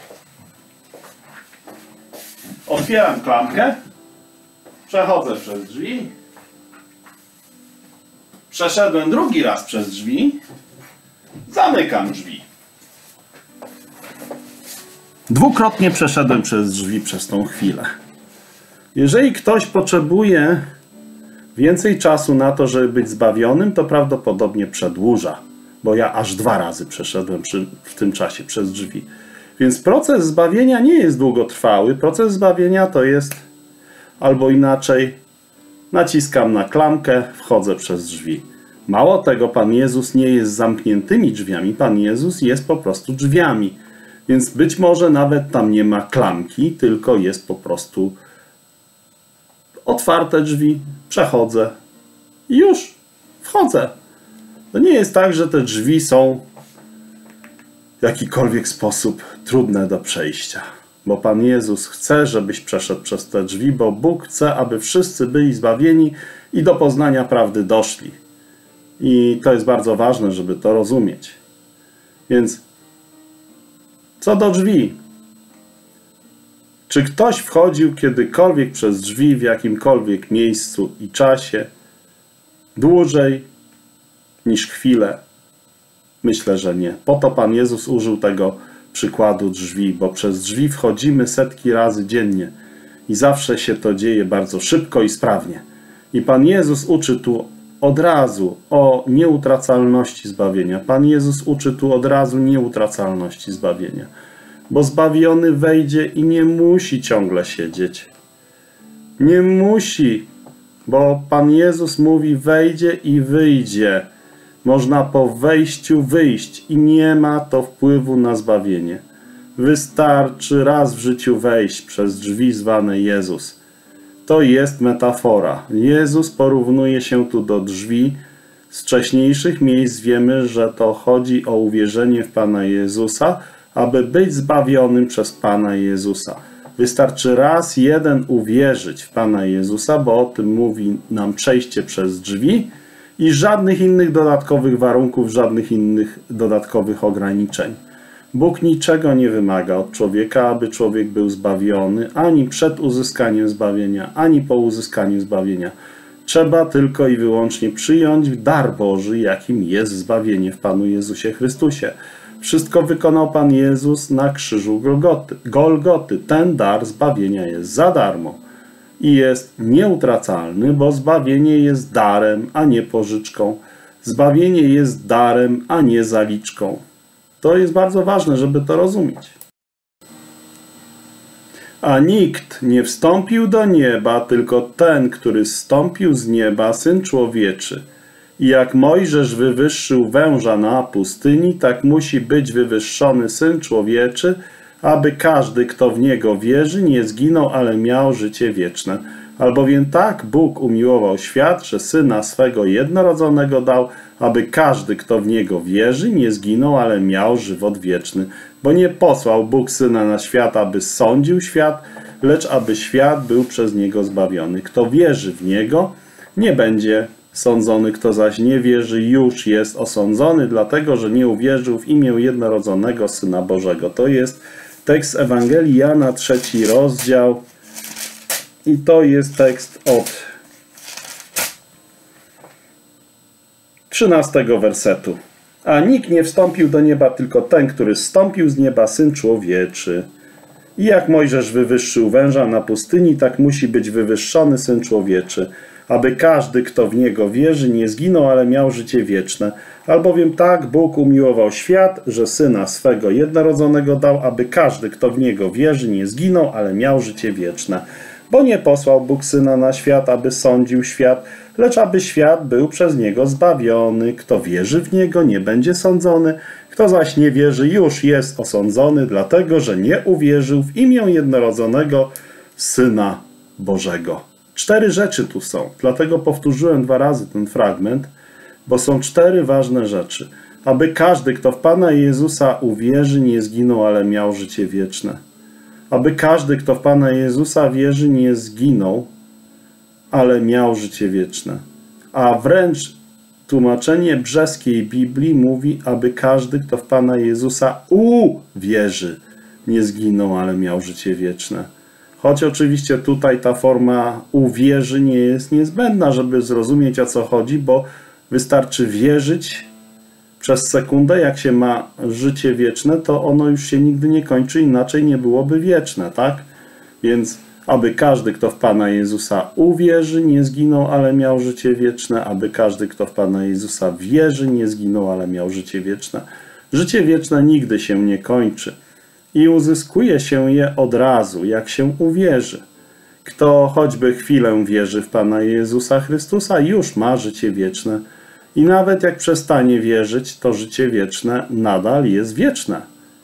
Otwieram klamkę. Przechodzę przez drzwi. Przeszedłem drugi raz przez drzwi. Zamykam drzwi. Dwukrotnie przeszedłem przez drzwi przez tą chwilę. Jeżeli ktoś potrzebuje więcej czasu na to, żeby być zbawionym, to prawdopodobnie przedłuża. Bo ja aż dwa razy przeszedłem przy, w tym czasie przez drzwi. Więc proces zbawienia nie jest długotrwały. Proces zbawienia to jest albo inaczej. Naciskam na klamkę, wchodzę przez drzwi. Mało tego, Pan Jezus nie jest zamkniętymi drzwiami. Pan Jezus jest po prostu drzwiami. Więc być może nawet tam nie ma klamki, tylko jest po prostu otwarte drzwi, przechodzę i już wchodzę. To nie jest tak, że te drzwi są w jakikolwiek sposób trudne do przejścia. Bo Pan Jezus chce, żebyś przeszedł przez te drzwi, bo Bóg chce, aby wszyscy byli zbawieni i do poznania prawdy doszli. I to jest bardzo ważne, żeby to rozumieć. Więc co do drzwi. Czy ktoś wchodził kiedykolwiek przez drzwi w jakimkolwiek miejscu i czasie dłużej niż chwilę? Myślę, że nie. Po to Pan Jezus użył tego przykładu drzwi, bo przez drzwi wchodzimy setki razy dziennie i zawsze się to dzieje bardzo szybko i sprawnie. I Pan Jezus uczy tu od razu o nieutracalności zbawienia. Pan Jezus uczy tu od razu nieutracalności zbawienia. Bo zbawiony wejdzie i nie musi ciągle siedzieć. Nie musi, bo Pan Jezus mówi wejdzie i wyjdzie. Można po wejściu wyjść i nie ma to wpływu na zbawienie. Wystarczy raz w życiu wejść przez drzwi zwane Jezus. To jest metafora. Jezus porównuje się tu do drzwi. Z wcześniejszych miejsc wiemy, że to chodzi o uwierzenie w Pana Jezusa, aby być zbawionym przez Pana Jezusa. Wystarczy raz jeden uwierzyć w Pana Jezusa, bo o tym mówi nam przejście przez drzwi i żadnych innych dodatkowych warunków, żadnych innych dodatkowych ograniczeń. Bóg niczego nie wymaga od człowieka, aby człowiek był zbawiony, ani przed uzyskaniem zbawienia, ani po uzyskaniu zbawienia. Trzeba tylko i wyłącznie przyjąć dar Boży, jakim jest zbawienie w Panu Jezusie Chrystusie. Wszystko wykonał Pan Jezus na krzyżu Golgoty. Golgoty. Ten dar zbawienia jest za darmo i jest nieutracalny, bo zbawienie jest darem, a nie pożyczką. Zbawienie jest darem, a nie zaliczką. To jest bardzo ważne, żeby to rozumieć. A nikt nie wstąpił do nieba, tylko ten, który zstąpił z nieba, Syn Człowieczy. I jak Mojżesz wywyższył węża na pustyni, tak musi być wywyższony Syn Człowieczy, aby każdy, kto w Niego wierzy, nie zginął, ale miał życie wieczne. Albowiem tak Bóg umiłował świat, że Syna swego jednorodzonego dał, aby każdy, kto w Niego wierzy, nie zginął, ale miał żywot wieczny. Bo nie posłał Bóg Syna na świat, aby sądził świat, lecz aby świat był przez Niego zbawiony. Kto wierzy w Niego, nie będzie sądzony, kto zaś nie wierzy, już jest osądzony, dlatego że nie uwierzył w imię jednorodzonego Syna Bożego. To jest tekst Ewangelii Jana, trzeci rozdział i to jest tekst od trzynastego wersetu. A nikt nie wstąpił do nieba, tylko ten, który zstąpił z nieba, Syn Człowieczy. I jak Mojżesz wywyższył węża na pustyni, tak musi być wywyższony Syn Człowieczy, aby każdy, kto w Niego wierzy, nie zginął, ale miał życie wieczne. Albowiem tak Bóg umiłował świat, że Syna swego jednorodzonego dał, aby każdy, kto w Niego wierzy, nie zginął, ale miał życie wieczne. Bo nie posłał Bóg Syna na świat, aby sądził świat, lecz aby świat był przez Niego zbawiony. Kto wierzy w Niego, nie będzie sądzony, kto zaś nie wierzy, już jest osądzony, dlatego że nie uwierzył w imię jednorodzonego Syna Bożego. Cztery rzeczy tu są, dlatego powtórzyłem dwa razy ten fragment, bo są cztery ważne rzeczy. Aby każdy, kto w Pana Jezusa uwierzy, nie zginął, ale miał życie wieczne. Aby każdy, kto w Pana Jezusa wierzy, nie zginął, ale miał życie wieczne. A wręcz tłumaczenie brzeskiej Biblii mówi, aby każdy, kto w Pana Jezusa uwierzy, nie zginął, ale miał życie wieczne. Choć oczywiście tutaj ta forma uwierzy nie jest niezbędna, żeby zrozumieć, o co chodzi, bo wystarczy wierzyć przez sekundę. Jak się ma życie wieczne, to ono już się nigdy nie kończy, inaczej nie byłoby wieczne, tak? Więc aby każdy, kto w Pana Jezusa uwierzy, nie zginął, ale miał życie wieczne. Aby każdy, kto w Pana Jezusa wierzy, nie zginął, ale miał życie wieczne. Życie wieczne nigdy się nie kończy. I uzyskuje się je od razu, jak się uwierzy. Kto choćby chwilę wierzy w Pana Jezusa Chrystusa, już ma życie wieczne. I nawet jak przestanie wierzyć, to życie wieczne nadal jest wieczne.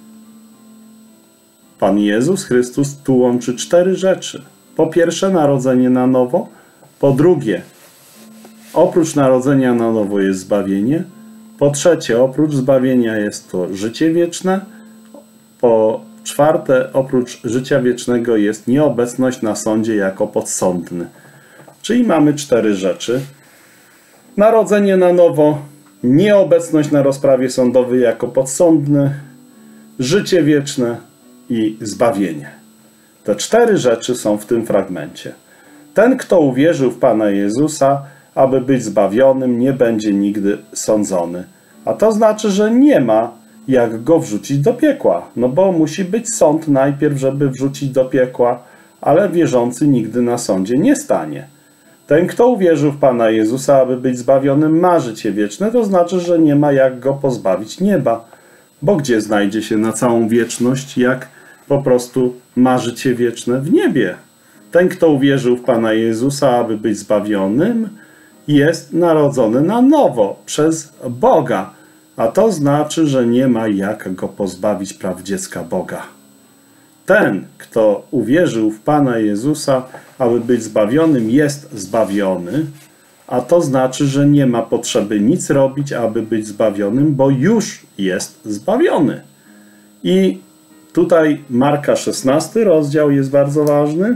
Pan Jezus Chrystus tu łączy cztery rzeczy. Po pierwsze, narodzenie na nowo. Po drugie, oprócz narodzenia na nowo jest zbawienie. Po trzecie, oprócz zbawienia jest to życie wieczne. Po czwarte, oprócz życia wiecznego jest nieobecność na sądzie jako podsądny. Czyli mamy cztery rzeczy. Narodzenie na nowo, nieobecność na rozprawie sądowej jako podsądny, życie wieczne i zbawienie. Te cztery rzeczy są w tym fragmencie. Ten, kto uwierzył w Pana Jezusa, aby być zbawionym, nie będzie nigdy sądzony. A to znaczy, że nie ma jak go wrzucić do piekła. No bo musi być sąd najpierw, żeby wrzucić do piekła, ale wierzący nigdy na sądzie nie stanie. Ten, kto uwierzył w Pana Jezusa, aby być zbawionym, ma życie wieczne, to znaczy, że nie ma jak go pozbawić nieba. Bo gdzie znajdzie się na całą wieczność, jak po prostu ma życie wieczne? W niebie. Ten, kto uwierzył w Pana Jezusa, aby być zbawionym, jest narodzony na nowo przez Boga. A to znaczy, że nie ma jak go pozbawić praw dziecka Boga. Ten, kto uwierzył w Pana Jezusa, aby być zbawionym, jest zbawiony, a to znaczy, że nie ma potrzeby nic robić, aby być zbawionym, bo już jest zbawiony. I tutaj Marka szesnasty rozdział jest bardzo ważny.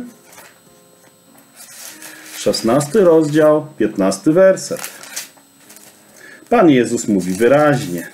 szesnasty rozdział, piętnasty werset. Pan Jezus mówi wyraźnie.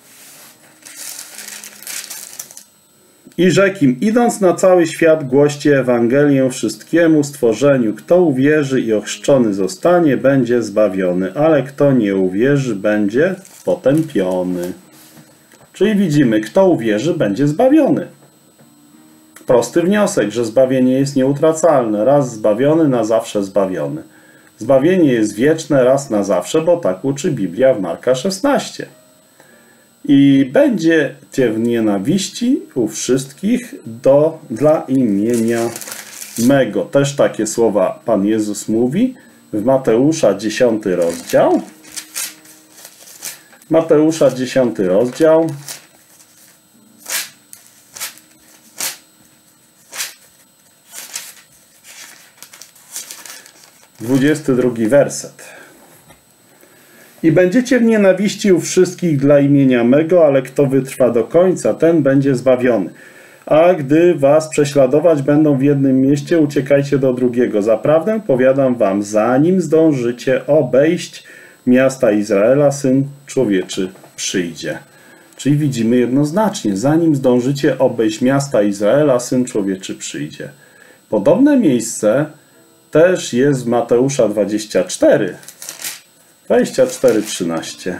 I rzekł im, idąc na cały świat, głoście Ewangelię wszystkiemu stworzeniu. Kto uwierzy i ochrzczony zostanie, będzie zbawiony, ale kto nie uwierzy, będzie potępiony. Czyli widzimy, kto uwierzy, będzie zbawiony. Prosty wniosek, że zbawienie jest nieutracalne. Raz zbawiony, na zawsze zbawiony. Zbawienie jest wieczne, raz na zawsze, bo tak uczy Biblia w Marka szesnaście. I będziecie w nienawiści u wszystkich do, dla imienia mego. Też takie słowa Pan Jezus mówi w Mateusza dziesiąty rozdział. Mateusza dziesiąty rozdział. dwudziesty drugi werset. I będziecie w nienawiści u wszystkich dla imienia mego, ale kto wytrwa do końca, ten będzie zbawiony. A gdy was prześladować będą w jednym mieście, uciekajcie do drugiego. Zaprawdę powiadam wam, zanim zdążycie obejść miasta Izraela, Syn Człowieczy przyjdzie. Czyli widzimy jednoznacznie, zanim zdążycie obejść miasta Izraela, Syn Człowieczy przyjdzie. Podobne miejsce też jest w Mateusza dwadzieścia cztery. dwadzieścia cztery, trzynaście.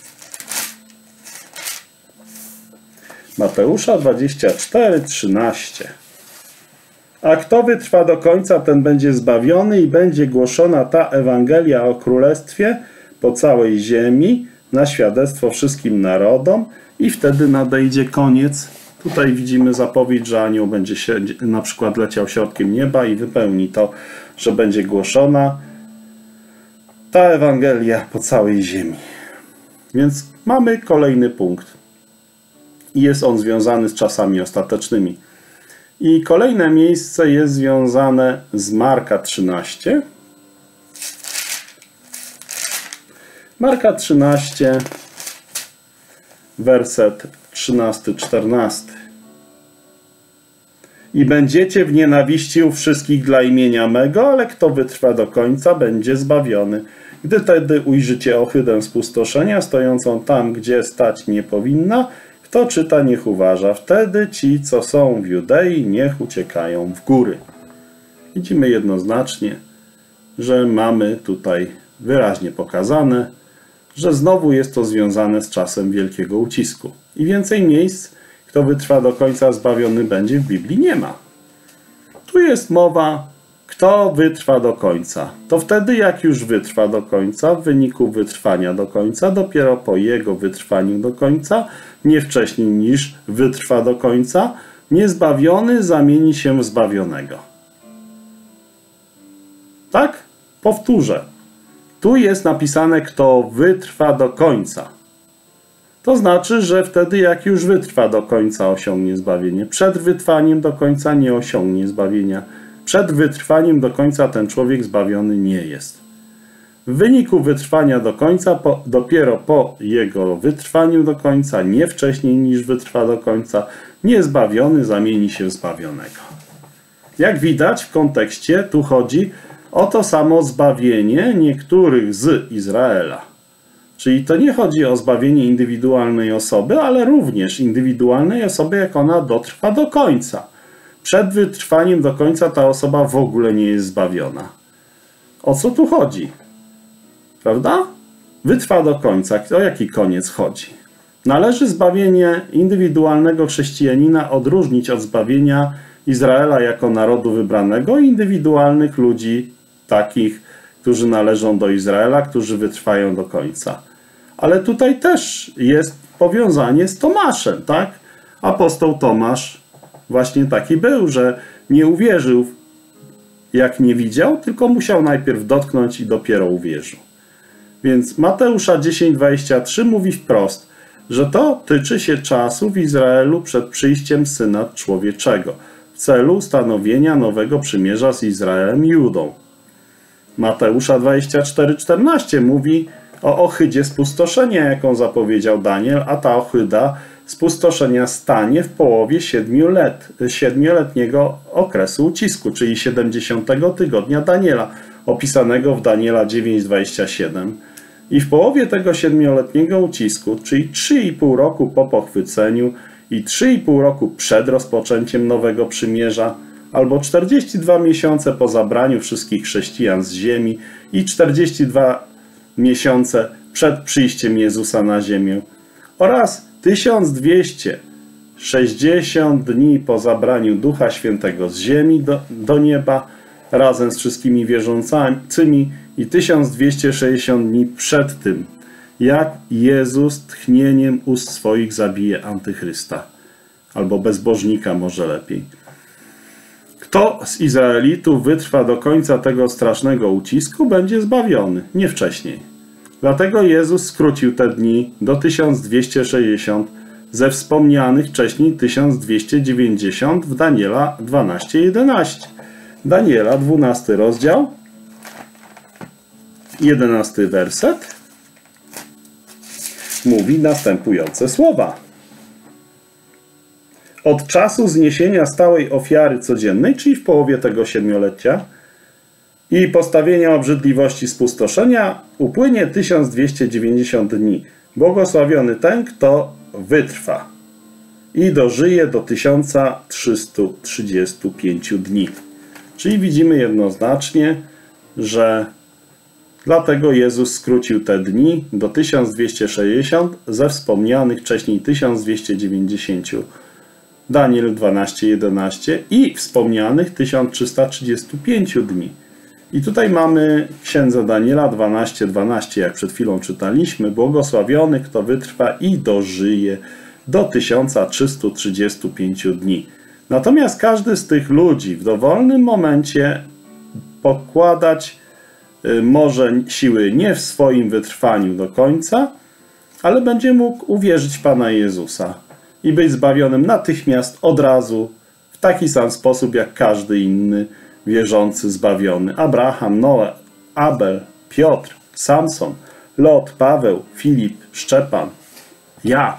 Mateusza dwadzieścia cztery, trzynaście. A kto wytrwa do końca, ten będzie zbawiony i będzie głoszona ta Ewangelia o Królestwie po całej ziemi na świadectwo wszystkim narodom i wtedy nadejdzie koniec. Tutaj widzimy zapowiedź, że anioł będzie się na przykład leciał środkiem nieba i wypełni to, że będzie głoszona ta Ewangelia po całej ziemi. Więc mamy kolejny punkt. I jest on związany z czasami ostatecznymi. I kolejne miejsce jest związane z Marka trzynaście. Marka trzynaście, werset trzynasty, czternasty. I będziecie w nienawiści u wszystkich dla imienia mego, ale kto wytrwa do końca, będzie zbawiony. Gdy tedy ujrzycie ohydę spustoszenia, stojącą tam, gdzie stać nie powinna, kto czyta, niech uważa. Wtedy ci, co są w Judei, niech uciekają w góry. Widzimy jednoznacznie, że mamy tutaj wyraźnie pokazane, że znowu jest to związane z czasem wielkiego ucisku. I więcej miejsc, kto wytrwa do końca, zbawiony będzie, w Biblii nie ma. Tu jest mowa, kto wytrwa do końca. To wtedy, jak już wytrwa do końca, w wyniku wytrwania do końca, dopiero po jego wytrwaniu do końca, nie wcześniej niż wytrwa do końca, niezbawiony zamieni się w zbawionego. Tak? Powtórzę. Tu jest napisane, kto wytrwa do końca. To znaczy, że wtedy, jak już wytrwa do końca, osiągnie zbawienie. Przed wytrwaniem do końca nie osiągnie zbawienia. Przed wytrwaniem do końca ten człowiek zbawiony nie jest. W wyniku wytrwania do końca, po, dopiero po jego wytrwaniu do końca, nie wcześniej niż wytrwa do końca, niezbawiony zamieni się w zbawionego. Jak widać w kontekście, tu chodzi o to samo zbawienie niektórych z Izraela. Czyli to nie chodzi o zbawienie indywidualnej osoby, ale również indywidualnej osoby, jak ona dotrwa do końca. Przed wytrwaniem do końca ta osoba w ogóle nie jest zbawiona. O co tu chodzi? Prawda? Wytrwa do końca. O jaki koniec chodzi? Należy zbawienie indywidualnego chrześcijanina odróżnić od zbawienia Izraela jako narodu wybranego i indywidualnych ludzi, takich, którzy należą do Izraela, którzy wytrwają do końca. Ale tutaj też jest powiązanie z Tomaszem, tak? Apostoł Tomasz właśnie taki był, że nie uwierzył, jak nie widział, tylko musiał najpierw dotknąć i dopiero uwierzył. Więc Mateusza dziesięć dwadzieścia trzy mówi wprost, że to tyczy się czasu w Izraelu przed przyjściem Syna Człowieczego w celu ustanowienia nowego przymierza z Izraelem i Judą. Mateusza dwadzieścia cztery czternaście mówi o ohydzie spustoszenia, jaką zapowiedział Daniel, a ta ohyda spustoszenia stanie w połowie siedmiolet, siedmioletniego okresu ucisku, czyli siedemdziesiątego tygodnia Daniela, opisanego w Daniela dziewięć dwadzieścia siedem. I w połowie tego siedmioletniego ucisku, czyli trzy i pół roku po pochwyceniu i trzy i pół roku przed rozpoczęciem nowego przymierza, albo czterdzieści dwa miesiące po zabraniu wszystkich chrześcijan z ziemi i czterdzieści dwa miesiące przed przyjściem Jezusa na ziemię oraz tysiąc dwieście sześćdziesiąt dni po zabraniu Ducha Świętego z ziemi do, do nieba razem z wszystkimi wierzącymi i tysiąc dwieście sześćdziesiąt dni przed tym, jak Jezus tchnieniem ust swoich zabije Antychrysta, albo bezbożnika może lepiej. Kto z Izraelitów wytrwa do końca tego strasznego ucisku, będzie zbawiony, nie wcześniej. Dlatego Jezus skrócił te dni do tysiąc dwieście sześćdziesiąt ze wspomnianych wcześniej tysiąc dwieście dziewięćdziesiąt w Daniela dwanaście jedenaście. Daniela dwunasty rozdział, jedenasty werset mówi następujące słowa. Od czasu zniesienia stałej ofiary codziennej, czyli w połowie tego siedmiolecia, i postawienia obrzydliwości spustoszenia upłynie tysiąc dwieście dziewięćdziesiąt dni. Błogosławiony ten, kto wytrwa i dożyje do tysiąc trzysta trzydzieści pięć dni. Czyli widzimy jednoznacznie, że dlatego Jezus skrócił te dni do tysiąc dwieście sześćdziesiąt ze wspomnianych wcześniej tysiąc dwieście dziewięćdziesiąt. Daniel dwanaście jedenaście i wspomnianych tysiąc trzysta trzydzieści pięć dni. I tutaj mamy księdza Daniela dwanaście dwanaście, jak przed chwilą czytaliśmy. Błogosławiony, kto wytrwa i dożyje do tysiąc trzysta trzydzieści pięć dni. Natomiast każdy z tych ludzi w dowolnym momencie pokładać może siły nie w swoim wytrwaniu do końca, ale będzie mógł uwierzyć w Pana Jezusa i być zbawionym natychmiast, od razu, w taki sam sposób jak każdy inny wierzący zbawiony. Abraham, Noe, Abel, Piotr, Samson, Lot, Paweł, Filip, Szczepan, ja.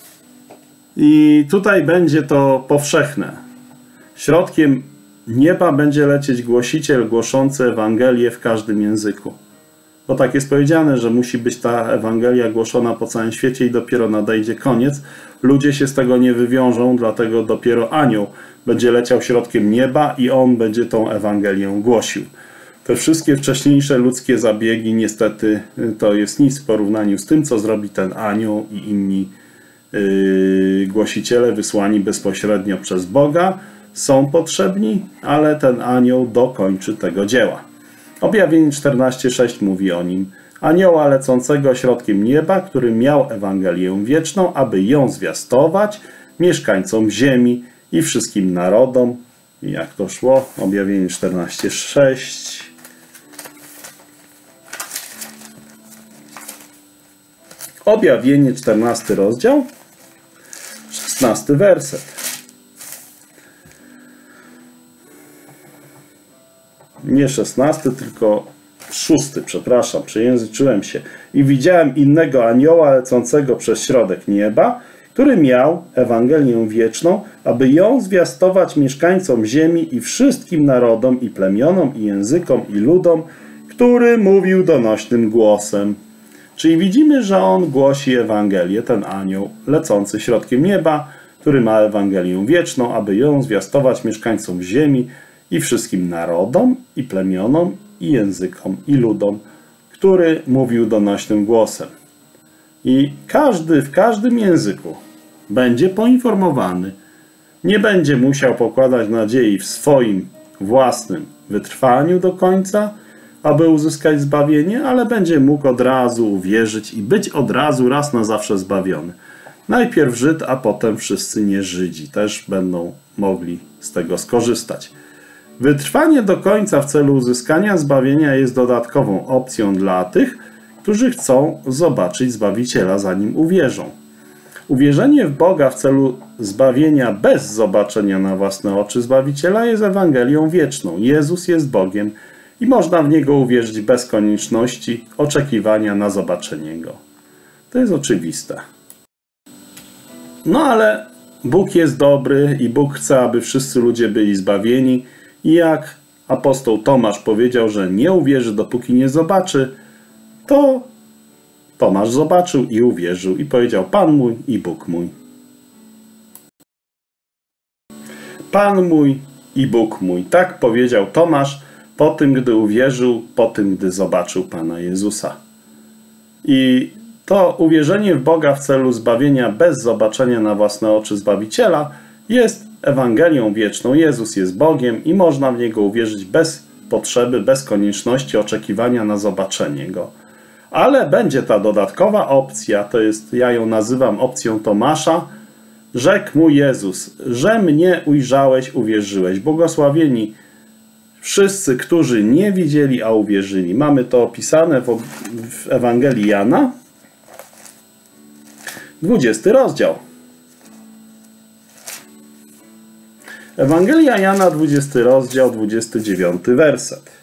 I tutaj będzie to powszechne. Środkiem nieba będzie lecieć głosiciel głoszący Ewangelię w każdym języku. Bo tak jest powiedziane, że musi być ta Ewangelia głoszona po całym świecie i dopiero nadejdzie koniec. Ludzie się z tego nie wywiążą, dlatego dopiero anioł będzie leciał środkiem nieba i on będzie tą Ewangelię głosił. Te wszystkie wcześniejsze ludzkie zabiegi niestety to jest nic w porównaniu z tym, co zrobi ten anioł i inni yy, głosiciele wysłani bezpośrednio przez Boga. Są potrzebni, ale ten anioł dokończy tego dzieła. Objawienie czternaście sześć mówi o nim. Anioła lecącego środkiem nieba, który miał Ewangelię wieczną, aby ją zwiastować mieszkańcom ziemi i wszystkim narodom. I jak to szło? Objawienie czternaście sześć. Objawienie czternasty rozdział, szesnasty werset. Nie szesnasty, tylko szósty, przepraszam, przejęzyczyłem się. I widziałem innego anioła lecącego przez środek nieba, który miał Ewangelię wieczną, aby ją zwiastować mieszkańcom ziemi i wszystkim narodom i plemionom i językom i ludom, który mówił donośnym głosem. Czyli widzimy, że on głosi Ewangelię, ten anioł lecący środkiem nieba, który ma Ewangelię wieczną, aby ją zwiastować mieszkańcom ziemi i wszystkim narodom, i plemionom, i językom, i ludom, który mówił donośnym głosem. I każdy w każdym języku będzie poinformowany. Nie będzie musiał pokładać nadziei w swoim własnym wytrwaniu do końca, aby uzyskać zbawienie, ale będzie mógł od razu uwierzyć i być od razu raz na zawsze zbawiony. Najpierw Żyd, a potem wszyscy nie-Żydzi też będą mogli z tego skorzystać. Wytrwanie do końca w celu uzyskania zbawienia jest dodatkową opcją dla tych, którzy chcą zobaczyć Zbawiciela, zanim uwierzą. Uwierzenie w Boga w celu zbawienia bez zobaczenia na własne oczy Zbawiciela jest Ewangelią wieczną. Jezus jest Bogiem i można w Niego uwierzyć bez konieczności oczekiwania na zobaczenie Go. To jest oczywiste. No ale Bóg jest dobry i Bóg chce, aby wszyscy ludzie byli zbawieni. I jak apostoł Tomasz powiedział, że nie uwierzy, dopóki nie zobaczy, to Tomasz zobaczył i uwierzył i powiedział: Pan mój i Bóg mój. Pan mój i Bóg mój. Tak powiedział Tomasz po tym, gdy uwierzył, po tym, gdy zobaczył Pana Jezusa. I to uwierzenie w Boga w celu zbawienia bez zobaczenia na własne oczy Zbawiciela jest Ewangelią wieczną. Jezus jest Bogiem i można w Niego uwierzyć bez potrzeby, bez konieczności oczekiwania na zobaczenie Go. Ale będzie ta dodatkowa opcja, to jest, ja ją nazywam opcją Tomasza. Rzekł mu Jezus: że mnie ujrzałeś, uwierzyłeś. Błogosławieni wszyscy, którzy nie widzieli, a uwierzyli. Mamy to opisane w, w Ewangelii Jana, dwudziesty rozdział. Ewangelia Jana, dwudziesty rozdział, dwudziesty dziewiąty werset.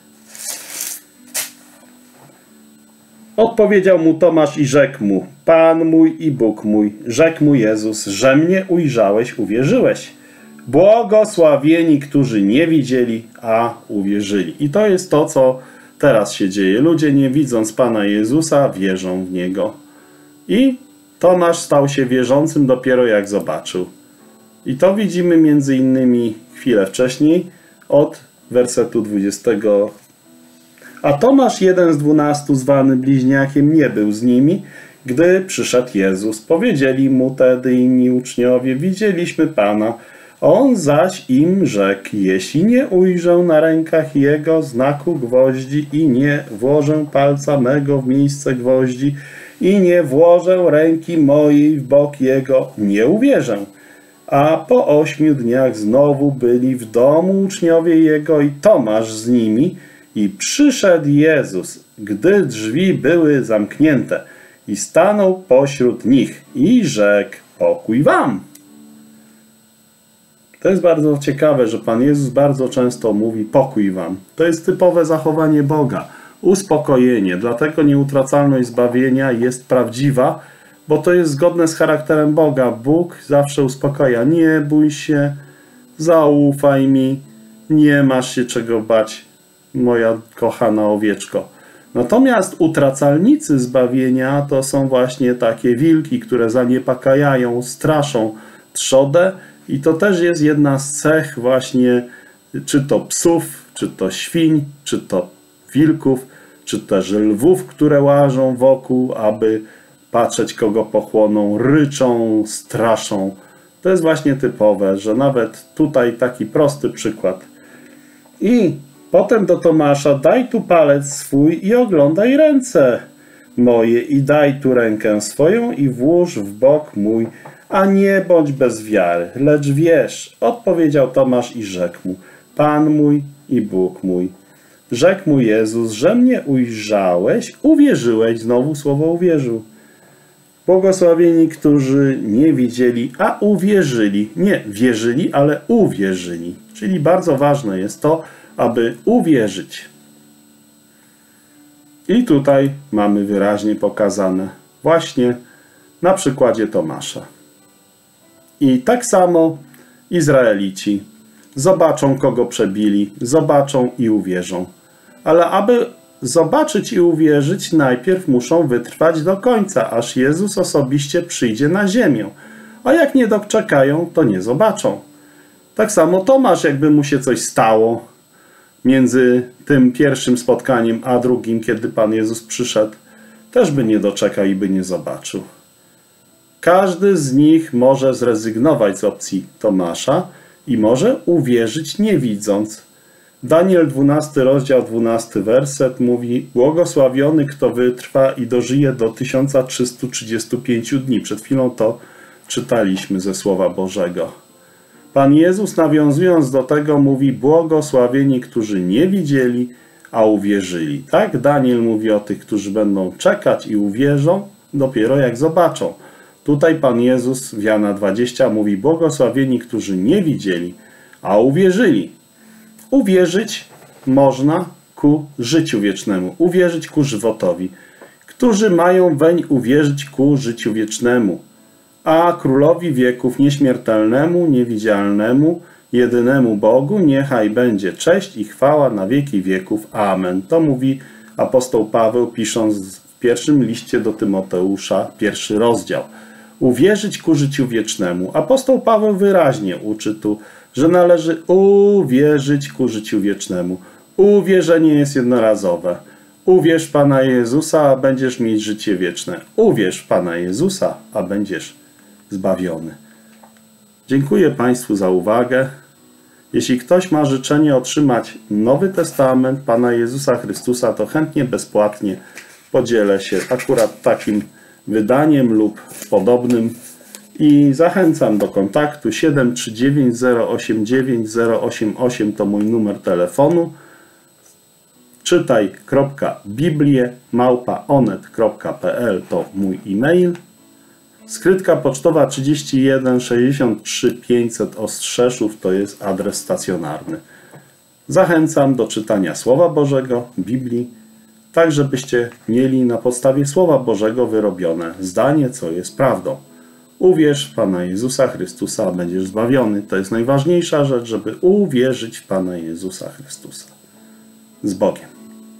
Odpowiedział mu Tomasz i rzekł mu: Pan mój i Bóg mój. Rzekł mu Jezus: że mnie ujrzałeś, uwierzyłeś. Błogosławieni, którzy nie widzieli, a uwierzyli. I to jest to, co teraz się dzieje. Ludzie, nie widząc Pana Jezusa, wierzą w Niego. I Tomasz stał się wierzącym dopiero jak zobaczył. I to widzimy między innymi chwilę wcześniej od wersetu dwudziestego. A Tomasz, jeden z dwunastu, zwany bliźniakiem, nie był z nimi, gdy przyszedł Jezus. Powiedzieli mu tedy inni uczniowie: widzieliśmy Pana. On zaś im rzekł: jeśli nie ujrzę na rękach Jego znaku gwoździ i nie włożę palca mego w miejsce gwoździ i nie włożę ręki mojej w bok Jego, nie uwierzę. A po ośmiu dniach znowu byli w domu uczniowie Jego i Tomasz z nimi. I przyszedł Jezus, gdy drzwi były zamknięte, i stanął pośród nich i rzekł: pokój wam. To jest bardzo ciekawe, że Pan Jezus bardzo często mówi: pokój wam. To jest typowe zachowanie Boga, uspokojenie. Dlatego nieutracalność zbawienia jest prawdziwa, bo to jest zgodne z charakterem Boga. Bóg zawsze uspokaja: nie bój się, zaufaj mi, nie masz się czego bać, moja kochana owieczko. Natomiast utracalnicy zbawienia to są właśnie takie wilki, które zaniepokajają, straszą trzodę, i to też jest jedna z cech właśnie czy to psów, czy to świń, czy to wilków, czy też lwów, które łażą wokół, aby patrzeć, kogo pochłoną, ryczą, straszą. To jest właśnie typowe, że nawet tutaj taki prosty przykład. I potem do Tomasza: daj tu palec swój i oglądaj ręce moje, i daj tu rękę swoją i włóż w bok mój, a nie bądź bez wiary, lecz wierz. Odpowiedział Tomasz i rzekł mu: Pan mój i Bóg mój. Rzekł mu Jezus: że mnie ujrzałeś, uwierzyłeś. Znowu słowo uwierzył. Błogosławieni, którzy nie widzieli, a uwierzyli. Nie wierzyli, ale uwierzyli. Czyli bardzo ważne jest to, aby uwierzyć. I tutaj mamy wyraźnie pokazane właśnie na przykładzie Tomasza. I tak samo Izraelici zobaczą, kogo przebili, zobaczą i uwierzą. Ale aby zobaczyć i uwierzyć, najpierw muszą wytrwać do końca, aż Jezus osobiście przyjdzie na ziemię. A jak nie doczekają, to nie zobaczą. Tak samo Tomasz, jakby mu się coś stało między tym pierwszym spotkaniem a drugim, kiedy Pan Jezus przyszedł, też by nie doczekał i by nie zobaczył. Każdy z nich może zrezygnować z opcji Tomasza i może uwierzyć nie widząc. Daniel dwunasty rozdział, dwunasty werset mówi: błogosławiony, kto wytrwa i dożyje do tysiąca trzystu trzydziestu pięciu dni. Przed chwilą to czytaliśmy ze Słowa Bożego. Pan Jezus, nawiązując do tego, mówi: błogosławieni, którzy nie widzieli, a uwierzyli. Tak, Daniel mówi o tych, którzy będą czekać i uwierzą dopiero jak zobaczą. Tutaj Pan Jezus w Jana dwudziestym mówi: błogosławieni, którzy nie widzieli, a uwierzyli. Uwierzyć można ku życiu wiecznemu, uwierzyć ku żywotowi. Którzy mają weń uwierzyć ku życiu wiecznemu, a Królowi wieków nieśmiertelnemu, niewidzialnemu, jedynemu Bogu niechaj będzie cześć i chwała na wieki wieków. Amen. To mówi apostoł Paweł, pisząc w pierwszym liście do Tymoteusza, pierwszy rozdział. Uwierzyć ku życiu wiecznemu. Apostoł Paweł wyraźnie uczy tu, że należy uwierzyć ku życiu wiecznemu. Uwierzenie jest jednorazowe. Uwierz Pana Jezusa, a będziesz mieć życie wieczne. Uwierz Pana Jezusa, a będziesz zbawiony. Dziękuję Państwu za uwagę. Jeśli ktoś ma życzenie otrzymać Nowy Testament Pana Jezusa Chrystusa, to chętnie, bezpłatnie podzielę się akurat takim wydaniem lub podobnym i zachęcam do kontaktu. Siedem trzy dziewięć zero osiem dziewięć zero osiem osiem to mój numer telefonu. czytaj kropka biblię małpa onet kropka p l to mój e-mail. Skrytka pocztowa trzydzieści jeden sześćdziesiąt trzy pięćset Ostrzeszów to jest adres stacjonarny. Zachęcam do czytania Słowa Bożego, Biblii, tak żebyście mieli na podstawie Słowa Bożego wyrobione zdanie, co jest prawdą. Uwierz w Pana Jezusa Chrystusa, a będziesz zbawiony. To jest najważniejsza rzecz, żeby uwierzyć w Pana Jezusa Chrystusa. Z Bogiem.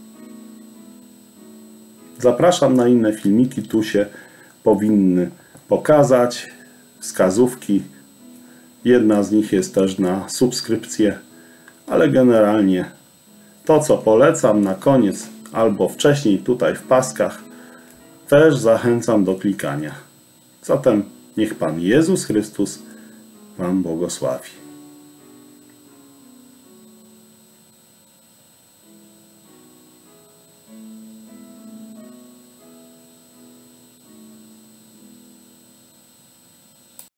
Zapraszam na inne filmiki, tu się powinny pokazać wskazówki. Jedna z nich jest też na subskrypcję, ale generalnie to, co polecam na koniec albo wcześniej tutaj w paskach, też zachęcam do klikania. Zatem niech Pan Jezus Chrystus Wam błogosławi.